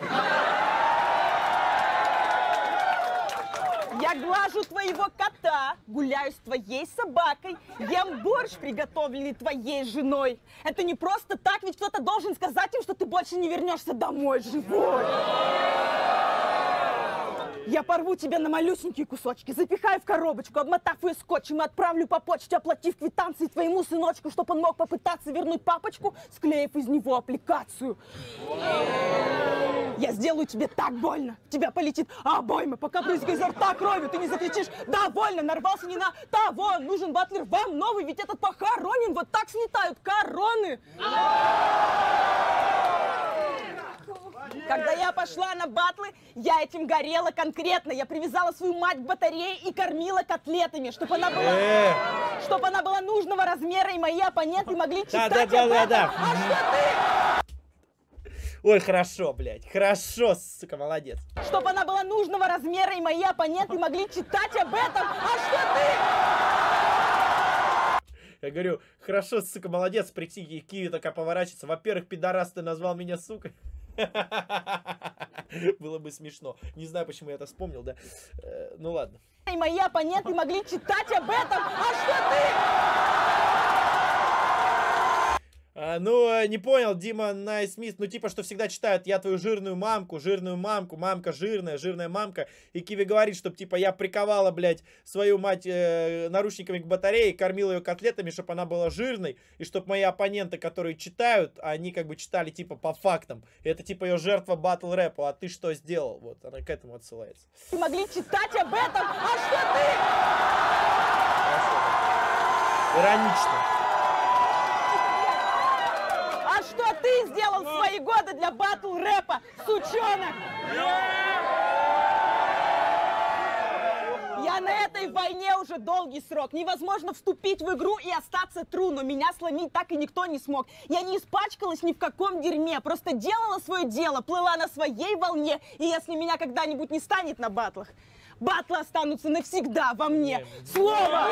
Я глажу твоего кота, гуляю с твоей собакой, ем борщ, приготовленный твоей женой. Это не просто так, ведь кто-то должен сказать им, что ты больше не вернешься домой живой. Я порву тебя на малюсенькие кусочки, запихаю в коробочку, обмотав ее скотчем и отправлю по почте, оплатив квитанции твоему сыночку, чтобы он мог попытаться вернуть папочку, склеив из него аппликацию. Я сделаю тебе так больно, в тебя полетит обойма, пока брызгай изо рта кровью, ты не закричишь «довольно», нарвался не на того, нужен батлер вам новый, ведь этот похоронен, вот так слетают короны. Когда я пошла на батлы, я этим горела конкретно. Я привязала свою мать к батарее и кормила котлетами, чтобы она была, э чтобы она была нужного размера, и мои оппоненты могли читать да, да, об да, этом. да, да. А что ты? Ой, хорошо, блядь, хорошо, сука, молодец. Чтобы она была нужного размера, и мои оппоненты могли читать об этом. А что ты? Я говорю, хорошо, сука, молодец, прикинь, Киви такая поворачивается. Во-первых, пидорас, ты назвал меня сукой. Было бы смешно. Не знаю, почему я это вспомнил, да. Э, ну ладно. И мои оппоненты могли читать об этом. А что ты? А, ну, не понял, Дима Найсмит. Ну, типа, что всегда читают: я твою жирную мамку, жирную мамку, мамка жирная, жирная мамка. И Киви говорит, чтобы, типа, я приковала, блядь, свою мать э, наручниками к батарее, кормила ее котлетами, чтобы она была жирной. И чтобы мои оппоненты, которые читают, они как бы читали, типа, по фактам. И это, типа, ее жертва батл рэпа. А ты что сделал? Вот, она к этому отсылается. Могли читать об этом. А что ты? Хорошо. Иронично. Что ты сделал в свои годы для батл рэпа, сучонок? Я на этой войне уже долгий срок. Невозможно вступить в игру и остаться true, но меня сломить так и никто не смог. Я не испачкалась ни в каком дерьме, просто делала свое дело, плыла на своей волне, и если меня когда-нибудь не станет на батлах, Батлы останутся навсегда во мне. Слово!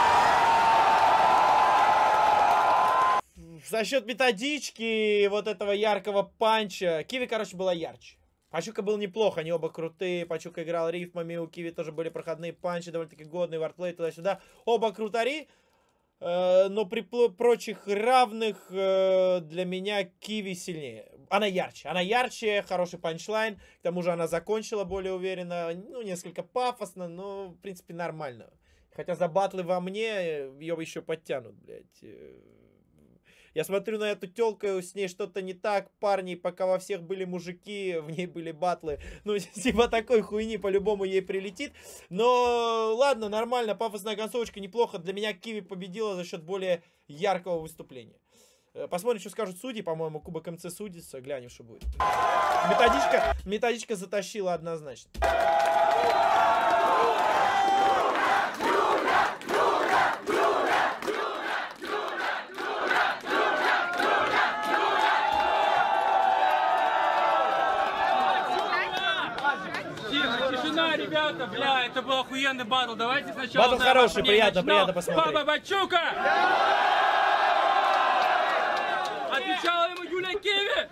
За счет методички вот этого яркого панча Киви, короче, была ярче. Пачука был неплох, они оба крутые. Пачука играл рифмами, у Киви тоже были проходные панчи, довольно-таки годные, вардплей туда-сюда. Оба крутари, э, но при прочих равных э, для меня Киви сильнее. Она ярче, она ярче, хороший панчлайн. К тому же она закончила более уверенно, ну, несколько пафосно, но, в принципе, нормально. Хотя за батлы во мне ее еще подтянут, блядь. Я смотрю на эту тёлку, с ней что-то не так, парни, пока во всех были мужики, в ней были батлы. Ну, типа такой хуйни по-любому ей прилетит. Но, ладно, нормально, пафосная концовочка, неплохо. Для меня Киви победила за счет более яркого выступления. Посмотрим, что скажут судьи. По-моему, Кубок МЦ судится. Глянем, что будет. Методичка, методичка затащила однозначно. Тишина, ребята, бля, это был охуенный батл. Давайте сначала... Батл хороший, приятно, приятно посмотреть. Баба Пачука! Отвечала ему Юля Киви!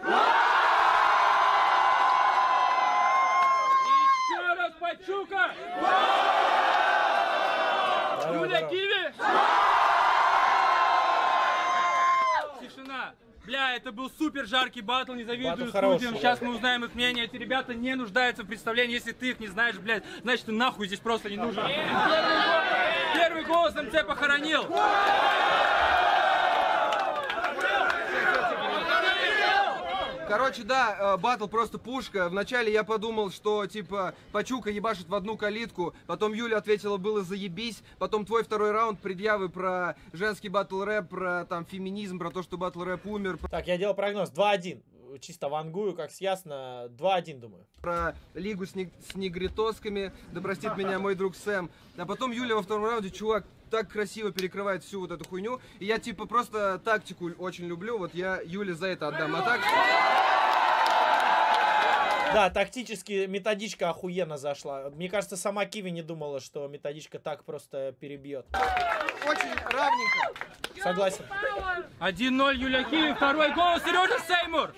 Еще раз Пачука! Юля Киви! Тишина! Бля, это был супер жаркий батл, не завидую судьям. Сейчас мы узнаем их мнение. Эти ребята не нуждаются в представлении. Если ты их не знаешь, блядь, значит ты нахуй здесь просто не нужен. Первый голос МЦ похоронил. Короче, да, батл просто пушка. Вначале я подумал, что, типа, Пачука ебашит в одну калитку. Потом Юля ответила, было заебись. Потом твой второй раунд, предъявы про женский батл рэп, про, там, феминизм, про то, что батл рэп умер. Так, я делал прогноз. два один. Чисто вангую, как ясно. два один, думаю. Про лигу с, не с негритосками. Да простит меня мой друг Сэм. А потом Юля во втором раунде, чувак, так красиво перекрывает всю вот эту хуйню. И я, типа, просто тактику очень люблю. Вот я Юле за это отдам. А так... Да, тактически методичка охуенно зашла. Мне кажется, сама Киви не думала, что методичка так просто перебьет. Очень равненько. Согласен. один ноль Юля Киви, второй голос Сережа Сеймур.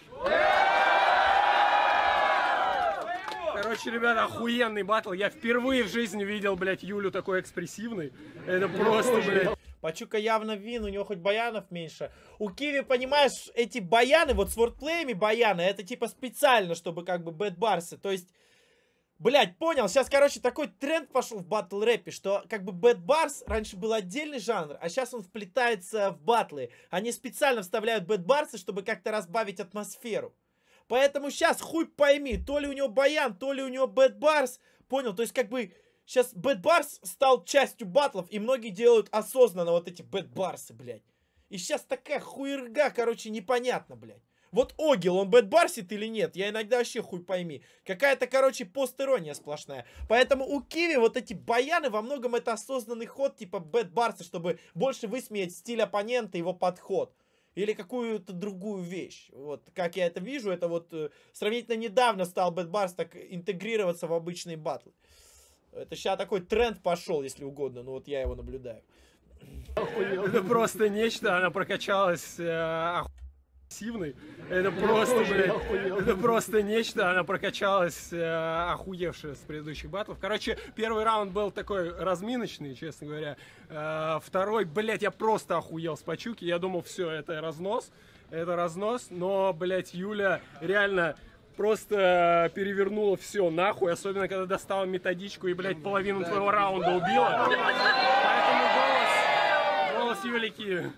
Короче, ребята, охуенный батл. Я впервые в жизни видел, блядь, Юлю такой экспрессивной. Это просто, блядь. Пачука явно вин, у него хоть баянов меньше. У Киви, понимаешь, эти баяны, вот с вордплеями баяны, это типа специально, чтобы как бы бэдбарсы. То есть, блядь, понял, сейчас, короче, такой тренд пошел в батл рэпе, что как бы бэдбарс раньше был отдельный жанр, а сейчас он вплетается в батлы. Они специально вставляют бэдбарсы, чтобы как-то разбавить атмосферу. Поэтому сейчас хуй пойми, то ли у него баян, то ли у него бэдбарс, понял, то есть как бы... Сейчас бэдбарс стал частью батлов, и многие делают осознанно вот эти бэдбарсы, блядь. И сейчас такая хуерга, короче, непонятно, блядь. Вот Огил, он бэдбарсит или нет, я иногда вообще хуй пойми. Какая-то, короче, постерония сплошная. Поэтому у Киви вот эти баяны во многом это осознанный ход, типа бэдбарса, чтобы больше высмеять стиль оппонента, его подход. Или какую-то другую вещь. Вот, как я это вижу, это вот э, сравнительно недавно стал бэдбарс так интегрироваться в обычные батлы. Это сейчас такой тренд пошел, если угодно, ну вот я его наблюдаю. Это просто нечто, она прокачалась э, охуевшей. Это просто, блядь, это просто нечто, она прокачалась э, охуевшая с предыдущих батлов. Короче, первый раунд был такой разминочный, честно говоря. Э, второй, блядь, я просто охуел с Пачуки. Я думал, все, это разнос, это разнос. Но, блядь, Юля реально... Просто перевернула все нахуй, особенно когда достала методичку и, блядь, половину твоего раунда убила. Поэтому голос, голос Юли Киви.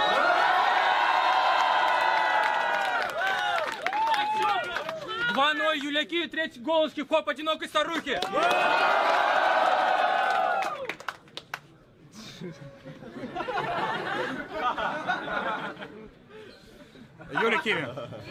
два ноль Юля Киви, третий голос хип-хоп одинокой старухи. Юля Киви.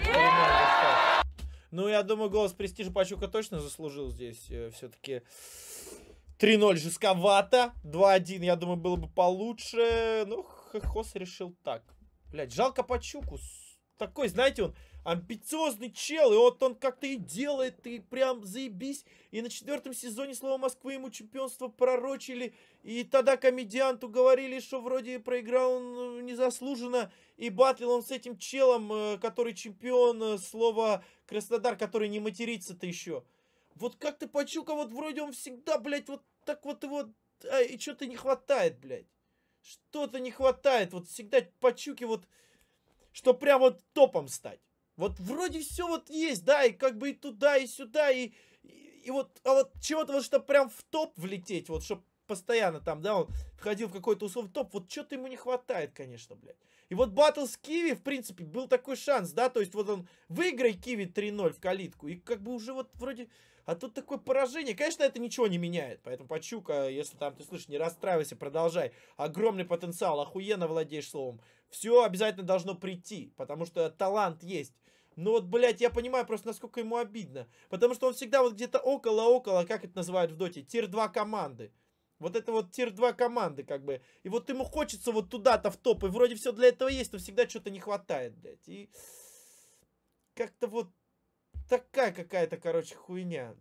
Ну, я думаю, голос престижа Пачука точно заслужил здесь. Все-таки три ноль жестковато. два один, я думаю, было бы получше. Ну, Хос решил так. Блядь, жалко Пачуку. Такой, знаете, он амбициозный чел, и вот он как-то и делает, и прям заебись. И на четвертом сезоне «Слова Москвы» ему чемпионство пророчили, и тогда комедианту говорили, что вроде проиграл он незаслуженно, и батлил он с этим челом, который чемпион «Слова Краснодар», который не матерится-то еще. Вот как-то Пачука, вот вроде он всегда, блядь, вот так вот его, а, и что-то не хватает, блядь. Что-то не хватает, вот всегда Пачуке вот, что прям вот топом стать. Вот вроде все вот есть, да, и как бы и туда, и сюда, и, и, и вот, а вот чего-то вот, чтобы прям в топ влететь, вот, чтобы постоянно там, да, он входил в какой-то условный топ, вот что-то ему не хватает, конечно, блядь. И вот батл с Киви, в принципе, был такой шанс, да, то есть вот он выиграй Киви три ноль в калитку, и как бы уже вот вроде... А тут такое поражение. Конечно, это ничего не меняет. Поэтому, Пачука, если там ты слышишь, не расстраивайся, продолжай. Огромный потенциал, охуенно владеешь словом. Все обязательно должно прийти, потому что талант есть. Но вот, блядь, я понимаю просто, насколько ему обидно. Потому что он всегда вот где-то около-около, как это называют в доте, тир два команды. Вот это вот тир два команды, как бы. И вот ему хочется вот туда-то в топ. И вроде все для этого есть, но всегда что-то не хватает, блядь. И как-то вот такая какая-то, короче, хуйня.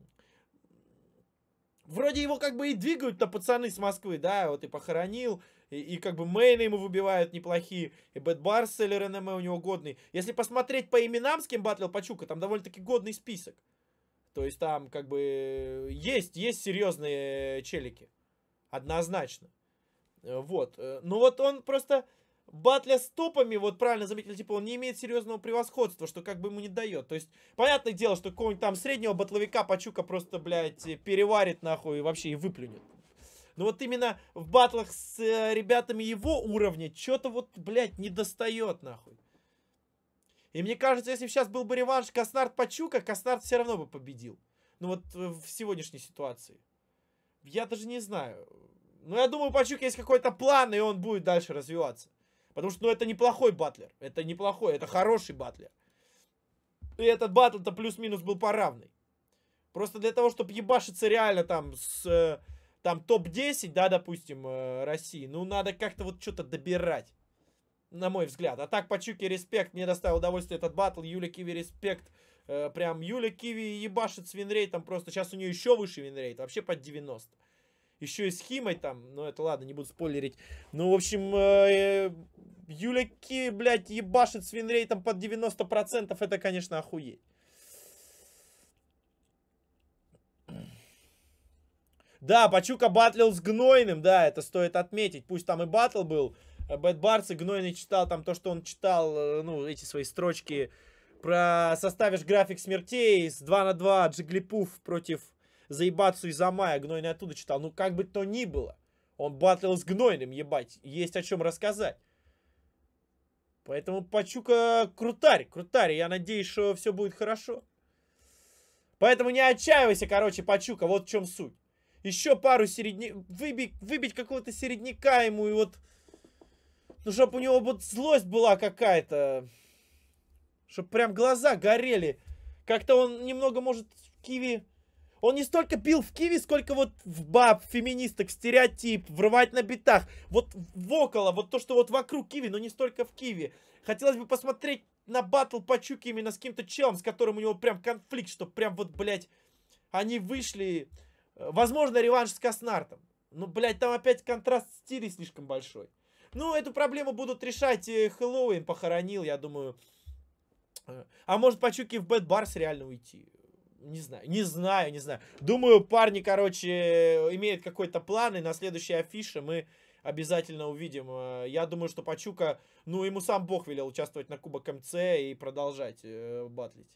Вроде его как бы и двигают-то пацаны с Москвы, да, вот и похоронил, и, и как бы мейны ему выбивают неплохие, и Бэд Барс или РНМ у него годный. Если посмотреть по именам, с кем батлил Пачука, там довольно-таки годный список. То есть там как бы есть, есть серьезные челики. Однозначно. Вот. Ну вот он просто... Батля с топами, вот правильно заметили, типа, он не имеет серьезного превосходства, что как бы ему не дает. То есть, понятное дело, что какого-нибудь там среднего батловика Пачука просто, блядь, переварит нахуй и вообще и выплюнет. Но вот именно в батлах с э, ребятами его уровня что-то вот, блядь, не достает нахуй. И мне кажется, если сейчас был бы реванш Каснард-Пачука, Каснард все равно бы победил. Ну вот в сегодняшней ситуации. Я даже не знаю. Но я думаю, у Пачука есть какой-то план, и он будет дальше развиваться. Потому что, ну, это неплохой батлер. Это неплохой, это хороший батлер. И этот батл-то плюс-минус был по равной. Просто для того, чтобы ебашиться реально там с там топ десять, да, допустим, России, ну, надо как-то вот что-то добирать. На мой взгляд. А так, Пачуке респект. Мне доставил удовольствие этот батл. Юля Киви респект. Прям Юля Киви ебашит с винрейтом просто. Сейчас у нее еще выше винрейт. Вообще под девяносто. Еще и с Химой там, ну это ладно, не буду спойлерить. Ну, в общем, э, Юля Ки, блядь, ебашит с винрейтом под девяносто процентов, это, конечно, охуеть. Да, Пачука батлил с Гнойным, да, это стоит отметить. Пусть там и батл был, Бэд Барс, и Гнойный читал там то, что он читал, ну, эти свои строчки про составишь график смертей с два на два Джиглипуф против... Заебацу из Амая, Гнойный оттуда читал. Ну, как бы то ни было. Он батлил с Гнойным, ебать. Есть о чем рассказать. Поэтому Пачука крутарь, крутарь. Я надеюсь, что все будет хорошо. Поэтому не отчаивайся, короче, Пачука. Вот в чем суть. Еще пару середняков. Выбить, выбить какого-то середняка ему. И вот... Ну, чтобы у него вот злость была какая-то. Чтобы прям глаза горели. Как-то он немного, может, Киви... Он не столько бил в Киви, сколько вот в баб, феминисток, стереотип, врывать на битах. Вот в около, вот то, что вот вокруг Киви, но не столько в Киви. Хотелось бы посмотреть на батл Пачуки именно с каким-то челом, с которым у него прям конфликт, что прям вот, блядь, они вышли. Возможно, реванш с Каснартом. Ну, блядь, там опять контраст стилей слишком большой. Ну, эту проблему будут решать. Хэллоуин похоронил, я думаю. А может, Пачуки в Бэд Барс реально уйти? Не знаю, не знаю, не знаю. Думаю, парни, короче, имеют какой-то план, и на следующей афише мы обязательно увидим. Я думаю, что Пачука, ну, ему сам Бог велел участвовать на Кубок эм цэ и продолжать э, батлить.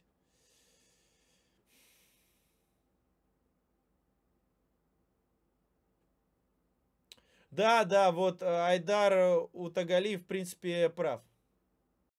Да, да, вот Айдар Утагалиев, в принципе, прав.